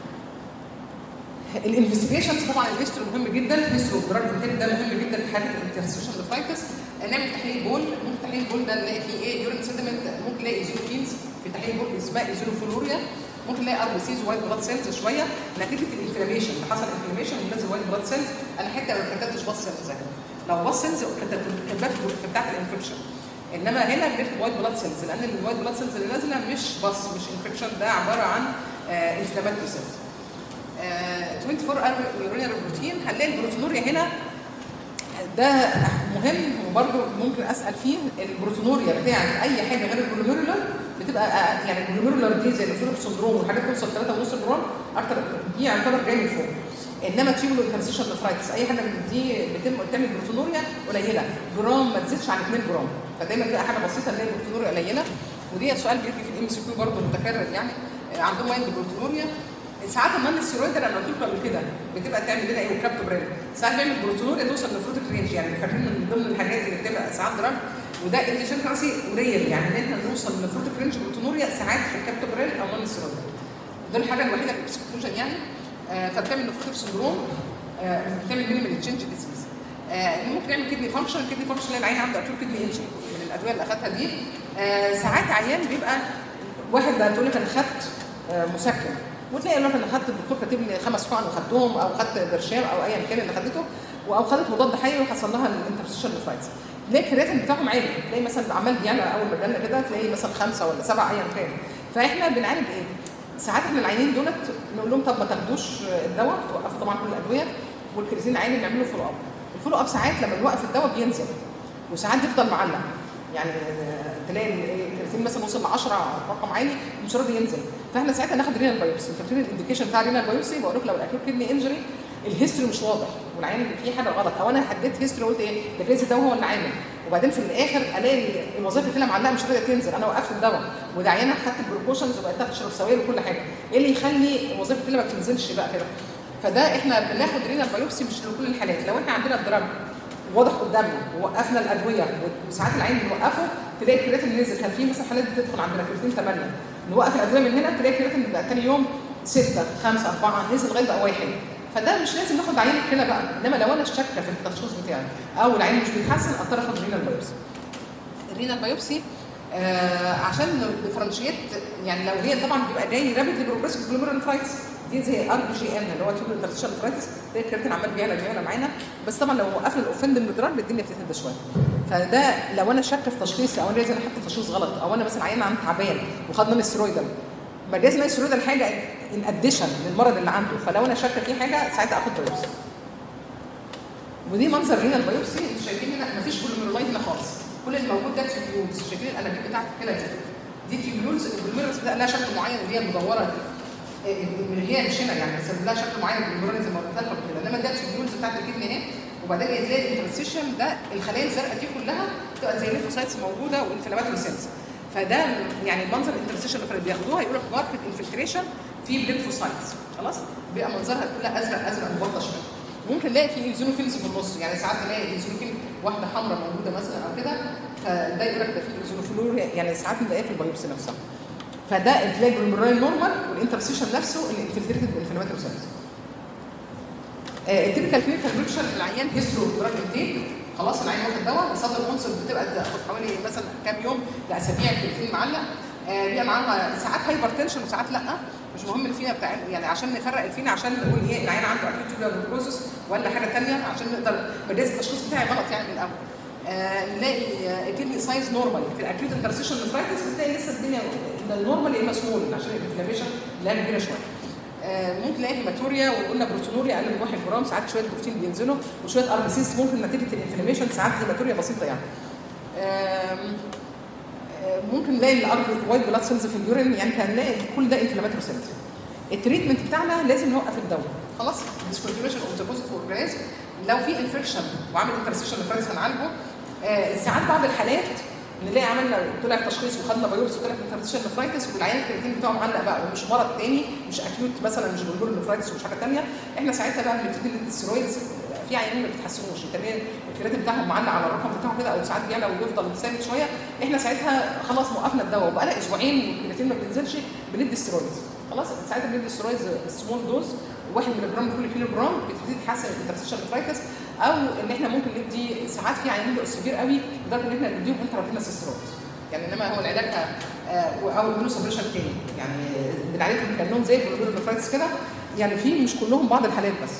الانفستيجيشنز طبعا الهيستوري مهم جدا، الهيستوري اوف دراج ده مهم جدا في حاله الانترستيشن نفرايتس. نعمل تحليل بول، ممكن تحليل بول ده نلاقي فيه ايه؟ يورين سيدمنت، ممكن نلاقي ايزينوفيلز في تحليل بول اسمها ايزينوفلوريا، ممكن نلاقي ار بي سيز وايت بلاد سيلز شويه نتيجه الانفلاميشن اللي حصل، انفلاميشن ونزل وايت بلاد سيلز. انا حتى ما كتبتش باص سيلز، لو باص سيلز كتبتها في بتاعت الانفكشن، انما هنا بنكتب وايت بلاد سيلز لان الوايت بلاد سيلز اللي نازله مش باص مش انفكشن، ده عباره عن انفلاماتوري سيلز. أربعة وعشرين اور يورينال بروتين، هنلاقي البروتينوريا هنا ده مهم وبرده ممكن اسال فيه. البروتينوريا بتاعت اي حاجه غير الجلوميرولار بتبقى يعني الجلوميرولار دي زي الفلوب سندروم والحاجات توصل ثلاثة ونص جرام اكتر، دي يعتبر جاي من فوق. انما تيوبولار انترستيشن نفرايتس اي حاجه من دي بتم بتعمل بروتينوريا قليله، جرام ما تزيدش عن اتنين جرام، فدايما تبقى حاجه بسيطه نلاقي البروتينوريا قليله. ودي سؤال بيجي في الام سي كيو برضه متكرر، يعني عندهم مايند بروتينوريا. ساعات النون ستيرويدال انا قلت لكم قبل كده بتبقى تعمل لنا ايه والكابتوبريل، ساعات بيعمل بروتينوريا توصل لفروتك رينج، يعني فاكرين من ضمن الحاجات اللي بتبقى ساعات دراج، وده انديشنكراسي قليل، يعني ان احنا نوصل لفروتك رينج بروتينوريا ساعات في الكابتوبريل او نون ستيرويدال. دول الحاجه الوحيده في الاكسكلوجن يعني. آه فبتعمل نفروتك سندروم، آه بتعمل مينيمال تشينج ديزيز. آه ممكن يعمل كدني فانكشن، كدني فانكشن اللي العين عنده اكيوت كدني انجري من الادويه اللي اخذها دي. آه ساعات عيان بيبقى واحد ده تقول لك انا خدت آه مسكن، وتلاقي لك انا خدت الدكتور كاتب لي خمس حقن وخدتهم، او خدت برشام او ايا كان اللي خدته، او خدت مضاد حيوي وحصل لها الانترستيشن نفرايتس. تلاقي الكرياتين بتاعهم عالي، تلاقي مثلا عمال بيعلى اول ما جالنا كده تلاقي مثلا خمسه ولا سبعه ايا كان. فاحنا بنعالج ايه؟ ساعات احنا العيانين دولت نقول لهم طب ما تاخدوش الدواء، توقفوا طبعا كل الادويه، والكرياتين عالي نعمل له فولو اب. الفولو اب ساعات لما نوقف الدواء بينزل، وساعات يفضل معلق، يعني تلاقي الكرياتين مثلا وصل ل عشرة رقم عالي مش راضي ينزل، فاحنا ساعتها ناخد رينال بايوبسي. فاكرين الانديكيشن بتاع رينال بايوبسي؟ بقول لك لو الاكيوت كدني انجري الهيستوري مش واضح والعيان فيه حاجه غلط، او انا حددت هيستوري قلت ايه ده جايز الدواء هو اللي عامل، وبعدين في الاخر الاقي الوظائف الكلى معلقه مش راضيه تنزل، انا وقفت الدواء وده عيانه خدت البروكوشنز وبقيت تشرب سوائل وكل حاجه، ايه اللي يخلي وظائف الكلى ما بتنزلش بقى كده؟ فده احنا بناخد رينال بايوبسي مش لكل الحالات. لو احنا عندنا الدراج واضح قدامنا ووقفنا الادويه وساعات العين بنوقفه تلاقي الكرياتين نزل. كان في مثلا حالات بتدخل عندنا كرياتين ثمانية، نوقف الادويه من هنا تلاقي الكرياتين بقى ثاني يوم ستة خمسة أربعة نزل لغايه بقى واحد. فده مش لازم ناخد عينه كده بقى، انما لو انا شاكه في التشخيص بتاعي او العين مش بيتحسن اضطر اخد رينال بايوبسي. الرينال بايوبسي آه عشان ديفرنشيت، يعني لو هي طبعا بيبقى جاي رابيدلي بروجريسيف جلوميرولار نفرايتس دي زي ار بي جي ان اللي هو تيوبولار انترستيشن نفرايتس، تلاقي الكرياتين عمال بيعلى بيعلى معانا، بس طبعا لو وقفنا الاوفند من الدراج الدنيا بتهدى شويه. فده لو انا شاكه في تشخيصي، او انا لازم احط تشخيص غلط، او انا مثلا عيان عندي تعبان وخد نون ستيرويدال، ما جاز نون ستيرويدال حاجه ان اديشن للمرض اللي عنده، فلو انا شاكه في حاجه ساعتها اخد بايوبسي. ودي منظر رينال بايوبسي، انتوا شايفين هنا مفيش جلوميرولاي هنا خالص، كل اللي موجود ده تيوبيولز، شايفين الانابيب بتاعت الكلى دي دي تيوبيولز. الجلوميرولز ده لها شكل معين اللي هي المدوره اللي هي مش هنا، يعني بس لها شكل معين الجلوميرولز زي ما قلت لكم كده، انما ده تيوبيولز بتاعت الكدني اهي. وبعدين تلاقي الانترستيشن ده الخلايا الزرقاء دي كلها بتبقى زي ليفوسايتس موجوده وانفلاماتوري سيلز. فده يعني المنظر الانترستيشن اللي بياخدوها يقولوا لك ماركت انفلتريشن في بليمفوسايتس، خلاص بيبقى منظرها كلها ازرق ازرق مبطش كده. ممكن نلاقي في ايزينوفيلز في النص، يعني ساعات نلاقي ايزينوفيل واحده حمراء موجوده مثلا او كده، فده يقول لك ده في ايزوفلور، يعني ساعات بنلاقيها في البيوبسي نفسها. فده تلاقي الجلوميرولاي نورمال، والانترسيشن نفسه الانفلتريتد بالانفلاماتوري سيلز. التيبيكال كلينيكال بيكتشر العيان هيسترو دراج انتيك، خلاص العيان واخد دواء، صدر العنصر بتبقى تاخد حوالي مثلا كام يوم لاسابيع الكرياتين معلق، بيبقى معاها ساعات هايبر تنشن وساعات لا، مش مهم الفينا بتاع يعني عشان نفرق الفينا، عشان نقول ايه العيان عنده اكيوت تيوبولار نيكروزس ولا حاجه ثانيه، عشان نقدر بدايه التشخيص بتاعي غلط يعني من الاول. آه نلاقي كدني سايز نورمال في الاكيوت انترسيشن نفرايتس، بتلاقي لسه الدنيا النورمال يا اما سمول عشان الانفلاميشن اللي هي كبيره شويه. آه ممكن نلاقي هيماتوريا، وقلنا بروتونوريا اقل من واحد جرام، ساعات شويه بروتين بينزلوا وشويه ار بي سيز ممكن نتيجه الانفلاميشن، ساعات هيماتوريا بسيطه يعني. آه ممكن نلاقي الار وايت بلاد سيلز في اليورين، يعني هنلاقي كل ده انفلاماتوري سيلز. التريتمنت بتاعنا لازم نوقف الدواء، خلاص ديسكونتينيوشن اوف ذا بوزيتيف اورجانيزم. لو في انفكشن وعامل انترسيشن نفرايتس هنعالجه. آه ساعات بعض الحالات نلاقي عملنا طلع تشخيص وخدنا بايوبسي وطلع انترسيشن نفرايتس، والعيان الكرياتين بتاعه معلق بقى ومش مرض تاني، مش اكيوت مثلا، مش جلوميرولار نفرايتس ومش حاجه ثانيه، احنا ساعتها بقى بنبتدي ندي الستيرويدز. في عيانين ما بيتحسنوش، التمرين الكرياتين بتاعهم معلق على الرقم بتاعه كده، او ساعات بيعلى ويفضل ثابت شويه، احنا ساعتها خلاص موقفنا الدواء وبقى لها اسبوعين والكرياتين ما بينزلش، بندي ستيرويدز. خلاص ساعتها بندي ستيرويدز سمول دوز واحد مللي جرام كل كيلو جرام، بتبتدي تحسن الانترسيشن نفرايتس. او ان احنا ممكن ندي ساعات في عيانين بقوا سيفير قوي لدرجه ان احنا نديهم انترافينوس ستيرويدز، يعني انما هو العلاج او الميونو سبريشن تاني، يعني بنعالجهم كانهم زي الجلوميرولار نفرايتس كده، يعني في مش كلهم، بعض الحالات بس.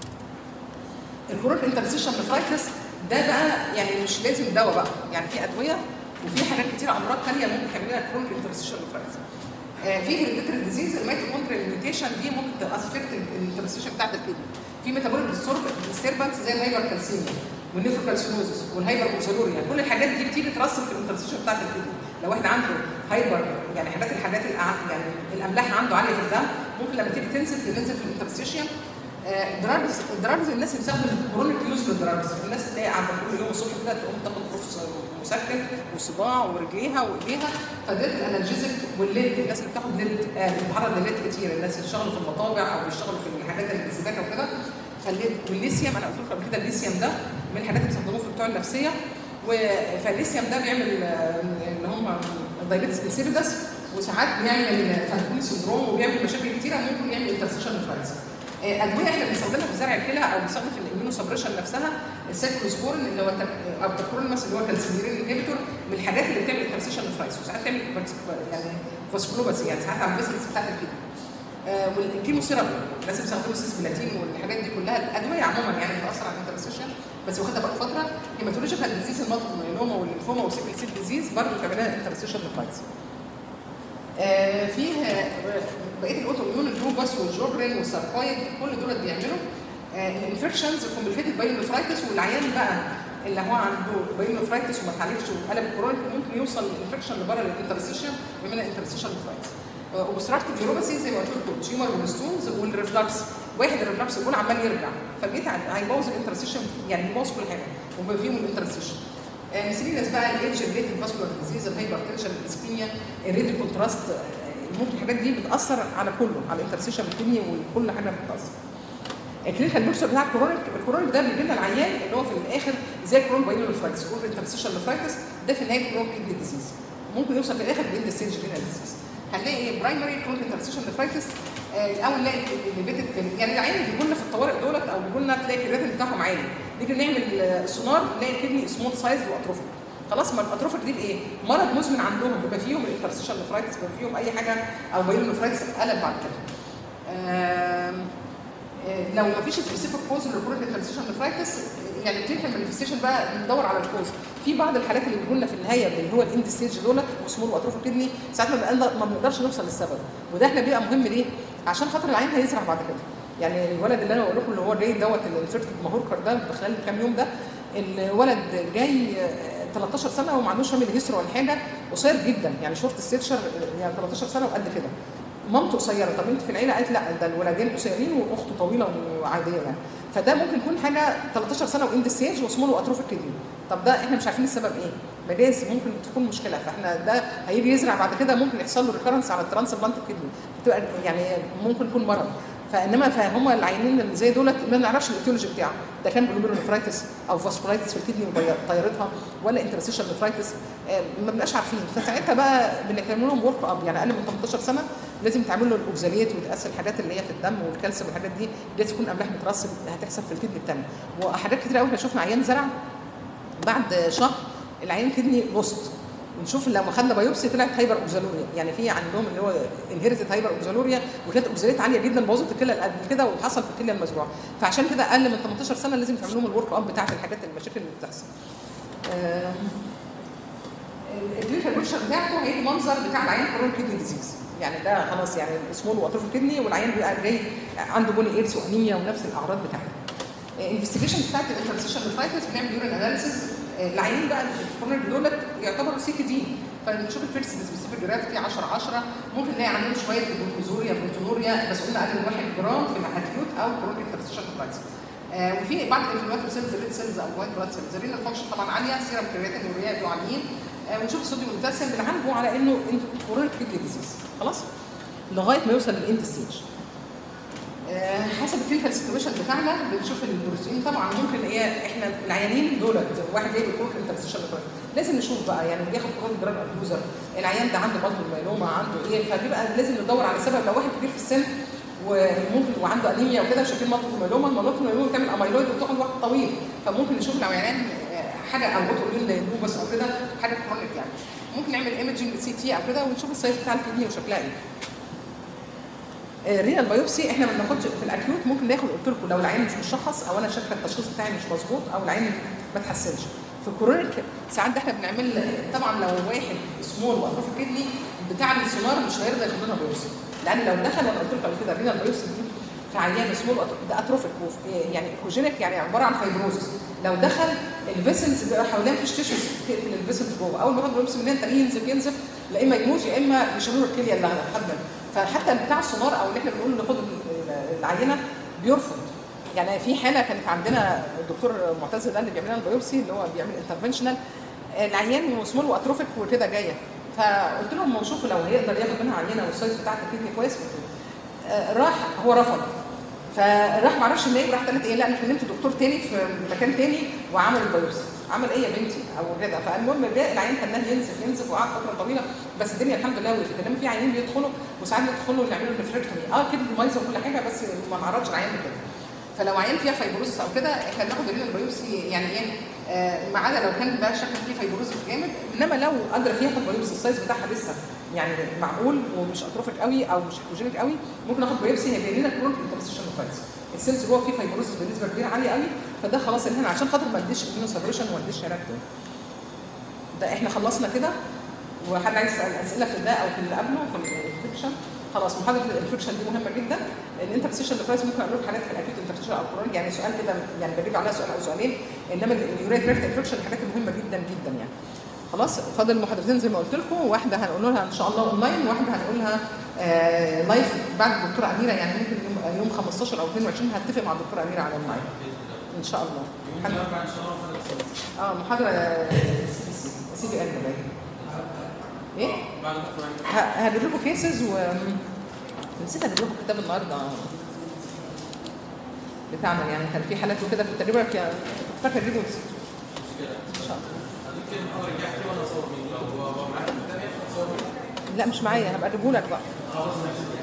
الكرونيك انترسيشن نفرايتس ده بقى يعني مش لازم دواء بقى، يعني في ادويه وفي حاجات كتير امراض ثانيه ممكن تعمل لنا كرونيك انترسيشن نفرايتس. آه في هيريديتري ديزيز، الميتوكوندريال ميوتيشن دي ممكن تافكت الانترسيشن بتاعت الكدني. في ميتابوليك ديستربنس زي الهايبر كالسيميا والنيفروكالسينوزس والهايبر اوكسالوريا، كل الحاجات دي بتيجي ترسب في الانترسيشن بتاعت الكدني. لو واحد عنده هايبر يعني حاجات الحاجات يعني الاملاح عنده عاليه في الدم، ممكن لما تيجي تنزل تنزل في الانترسيشن. دراجز الدراجز الناس بتستخدم كرونيك يوز للدراجز، الناس تلاقي قاعده كل يوم الصبح كده تقوم تاخد قرص مسكن وصداع ورجليها وايديها، فده الانالجيزك والليد، الناس اللي بتاخد ليد بتتعرض لليد كتير، الناس اللي بيشتغلوا في المطابع او بيشتغلوا في الحاجات اللي السباكه وكده، فالليد والليثيوم، انا قلت لكم قبل كده الليثيوم ده من الحاجات اللي بيستخدموه في بتوع النفسيه، فالليثيوم ده بيعمل اللي هم دايبيتس انسيبيدس، وساعات بيعمل فانكوني سندروم، وبيعمل مشاكل كتيره ممكن يعمل انترسيشن نفرايتس. ادويه احنا بنستخدمها في زرع الكلى او بنستخدم في الاميونو سبريشن نفسها، السايكلوسبورين اللي هو او التكرونماس اللي هو كالسيميرين انهبيتور، من الحاجات اللي بتعمل انترسيشن نفرايتس، وساعات تعمل يعني فاسكولوباسي، يعني ساعات على الفيسلز بتاعت الكلى. آه والكيموثيرابي الناس بيستخدموا السيسبلاتين والحاجات دي كلها، الادويه عموما يعني بتاثر على الانترسيشن، بس واخدها بقى فتره. هيماتولوجيكال ديزيز المالتيبل مايلوما والليمفوما والسيكل سيل ديزيز برضه بتعمل لها انترسيشن نفرايتس. آه فيه بقيه الاوتو اميون الجروباس والجوبرين والساركويد، كل دول بيعملوا الانفكشنز كومبليكيتد بايلونفرايتس، والعيان بقى اللي هو عنده بايلونفرايتس وما اتعالجش وقلب كرونيك ممكن يوصل الانفكشن لبره الانترسيشن ويعمل انترسيشن نفرايتس. اوبستراكتيف يوروباسي زي ما قلت لكم، تيومر والستونز والريفلكس، واحد الريفلكس يكون عمال يرجع فبقيت هيبوظ الانترسيشن، يعني يبوظ كل حاجه وما فيهم الانترسيشن. مسيرينس بقى الايدج ريليتد فاسكولار ديزيز، الهايبرتنشن، الاسبينيا، الريدي كونتراست، ممكن الحاجات دي بتاثر على كله، على الانترسيشن الكدني وكل حاجه بتاثر. الكلينيكال بيكتشر بتاع الكرونيك، الكرونيك ده بيجي لنا العيان اللي هو في الاخر زي الكرونيك بايلونفرايتس، كرونيك انترسيشن نفرايتس، ده في النهايه كرونيك كدني ديزيز، ممكن يوصل في الاخر باند ستيج رينال ديزيز. هنلاقي برايمري كرونيك انترسيشن نفرايتس، الاول نلاقي الليفيتد، يعني العيان اللي بيجوا لنا في الطوارئ دولت او بيجوا لنا تلاقي الكرياتين بتاعهم عالي، نيجي نعمل السونار نلاقي الكدني سمول سايز واتروفيك. خلاص، ما الاتروفيك دي بايه؟ مرض مزمن عندهم، بيبقى فيهم الانترسيشن نفرايتس، بيبقى فيهم اي حاجه او بايلونفرايتس قلب بعد كده. لو ما فيش سبيسيفيك كوز للكرونيك انترسيشن نفرايتس، يعني الكلينيكال مانيفستيشن بقى بندور على الكوز. في بعض الحالات اللي بيقول لنا في النهايه اللي هو الاند ستيج دولت وسمول واتروفيك كدني، ساعات ما بنقدرش نوصل للسبب، وده احنا بيبقى مهم ليه؟ عشان خاطر العين هيزرع بعد كده. يعني الولد اللي انا بقول لكم اللي هو جاي دوت الانفيرتد ماهوركر ده خلال كام يوم ده، الولد جاي تلتاشر سنه وما عندوش فاميلي هيستوري ولا حاجه، قصير جدا يعني شورت ستيتشر، يعني تلتاشر سنه وقد كده. مامته قصيره، طب انت في العيله قالت لا ده الولدين قصيرين واخته طويله وعاديه يعني، فده ممكن يكون حاجه تلتاشر سنه واند ستيج وسمول واتروفيك كدني. طب ده احنا مش عارفين السبب ايه، مجاز ممكن تكون مشكله، فاحنا ده هيجي يزرع بعد كده ممكن يحصل له ريكرنس على الترانسبلانت كدني، بتبقى يعني ممكن يكون مرض. فانما فهم العيانين اللي زي دولت ما نعرفش الايتيولوجي بتاعه، ده كان جلوميرونيفرايتس او فاسكولايتس في الكدني وطيارتها ولا انترستيشن نفرايتس، ما بنبقاش عارفين. فساعتها بقى بنعمل لهم ورك اب، يعني اقل من تمنتاشر سنه لازم تعمل له الاوكزاليات وتقاس الحاجات اللي هي في الدم والكالسيوم والحاجات دي، لازم تكون املاح مترسب هتحصل في الكدني الثانيه. وحاجات كتير قوي احنا شفنا عيان زرع بعد شهر العيان كدني بوست، ونشوف لما خدنا بايوبسي طلعت هايبر اوكزالوريا، يعني في عندهم اللي هو انهيرتد هايبر اوكزالوريا وكانت اوكزاليت عاليه جدا بوظت الكلى قبل كده وحصل في الكلى المزروعه، فعشان كده اقل من تمنتاشر سنه لازم تعمل لهم الورك اب بتاعت الحاجات المشاكل اللي بتحصل. آه الكلينيكال بيكتشر بتاعته هيجي منظر بتاع العيان كورون كدني ديزيز، يعني ده خلاص يعني سمول واطراف الكدني والعيان بيبقى جاي عنده بوني ايدز وانيميا ونفس الاعراض بتاعته. انفستيجيشن بتاعت الانترستيشن نفرايتس بنعمل يورين اناليسيز، العيانين بقى الكورونر دولت يعتبروا سي كي دي، فنشوف الفيرست سبيسيفيك جرافيتي عشرة عشرة، ممكن نلاقي عندهم شويه جلوكوزوريا بروتونوريا بس قلنا اقل من واحد جرام في الاكيوت او كورونر انترستيشن نفرايتس. آه وفي بعض الانفلاماتوري سيلز ريد سيلز او وايت بلاد سيلز، الرينال فانكشن طبعا عاليه، سيرم كرياتين يوريا بيبقوا عاليين، آه ونشوف الصوديوم والبوتاسيوم بنعالجه على انه كورونر كدني ديزيز خلاص لغايه ما يوصل للاند ستيج. آه حسب الكلينيكال سيتويشن بتاعنا بنشوف البروتين طبعا ممكن ايه احنا العيانين دولت واحد جاي بكورونر انترستيشن لازم نشوف بقى يعني بياخد كورونر جرام ابيوزر، العيان ده عنده بطن مايلوما عنده ايه، فبيبقى لازم ندور على سبب. لو واحد كبير في السن وممكن وعنده انيميا وكده شايفين مالتيبل مايلوما، المالتيبل مايلوما بتعمل اميلويد وبتاخد وقت طويل، فممكن نشوف لو عيان حاجه او اوتو اميون بس او كده حاجه كرونيك يعني ممكن نعمل ايمجنج سي تي او كده ونشوف السايز بتاع الكدني وشكلها ايه. الرينال بايوبسي احنا ما بناخدش في الاكيوت، ممكن ناخد قلت لكم لو العيان مش مشخص او انا شاكه التشخيص بتاعي مش مظبوط او العيان ما اتحسنش. في الكورونيك ساعات ده احنا بنعمل طبعا لو واحد سمول واطراف الكدني بتاع السونار مش هيرضى ياخد لنا بايوبسي، لان لو دخل وانا قلت لكم قبل كده الرينال بايوبسي دي في عيان سمول ده اتروفيك يعني ايكوجينيك يعني عباره عن فايبروزس، لو دخل الفيسلز بيبقى حوالين مفيش تيشوز تقفل الفيسلز جوه، اول ما ياخد بايوبسي منين تلاقيه ينزف ينزف لا اما يموت يا اما يشيلوا له الكليه اللي هتحمل، فحتى بتاع السونار او اللي احنا بنقول ناخد العينه بيرفض. يعني في حاله كانت عندنا الدكتور معتز ده اللي بيعمل لنا البيوبسي اللي هو بيعمل انترفنشنال، العيان سمول واتروفيك وكده جايه، فقلت لهم ما شوفوا لو هيقدر ياخد منها عينه والسايز بتاعتها الكدني كويس، آه راح هو رفض، فراح ما اعرفش منين راح قالت ايه لا انا كلمت دكتور تاني في مكان تاني وعمل البيوبسي، عمل ايه يا بنتي او كده، فالمهم العيان كان ينزف ينزف وقعد فتره طويله بس الدنيا الحمد لله وقفت، انما في عيانين بيدخلوا وساعات بيدخلوا يعملوا نفركتومي اه كده مايزه وكل حاجه بس ما نعرضش العيان كده، فلو عيان فيها فايبروزس او كده احنا بناخد الرينال بايوبسي يعني ايه آه ما عدا لو كان بقى شكل فيه فايبروزس جامد، انما لو قادره فيها تاخد بايوبسي السايز بتاعها لسه يعني معقول ومش اتروفيك قوي او مش ايكوجينيك قوي ممكن ناخد بايوبسي هي لنا كرونيك انترستيشن نفرايتس، السيلز جوه فيه فايبروزس بنسبه كبيره عاليه قوي، فده خلاص ان احنا عشان خاطر ما نديش اميونو سبريشن وما نديش هيراكتوم. ده احنا خلصنا كده، وحد عايز يسال اسئله في ده او في اللي قبله في الانفكشن خلاص. محاضره الانفكشن دي مهمه جدا، الانترستيشن نفرايتس ممكن اقول لك حاجات في الاكيوت انترستيشن او كورونيك يعني سؤال كده يعني بجيب عليها سؤال او سؤالين، انما اليوريت ريت انفكشن الحاجات المهمه جدا جدا يعني. خلاص فاضل محاضرتين زي ما قلت لكم، واحده هنقول لها ان شاء الله اونلاين، وواحده هنقول لها آه لايف بعد الدكتوره اميره، يعني ممكن يوم يوم خمستاشر او اتنين وعشرين هتفق مع الدكتوره اميره على اونلاين ان شاء الله. اه محاضره سي بي سي سي بي ال ايه؟ هجيب لكم كيسز و نسيت اجيب لكم كتاب النهارده بتاعنا، يعني كان في حالات وكده في التجربه كنت فاكره اجيبه ونسيت. ان شاء الله. لا مش معايا هبقى اجيبه لك بقى.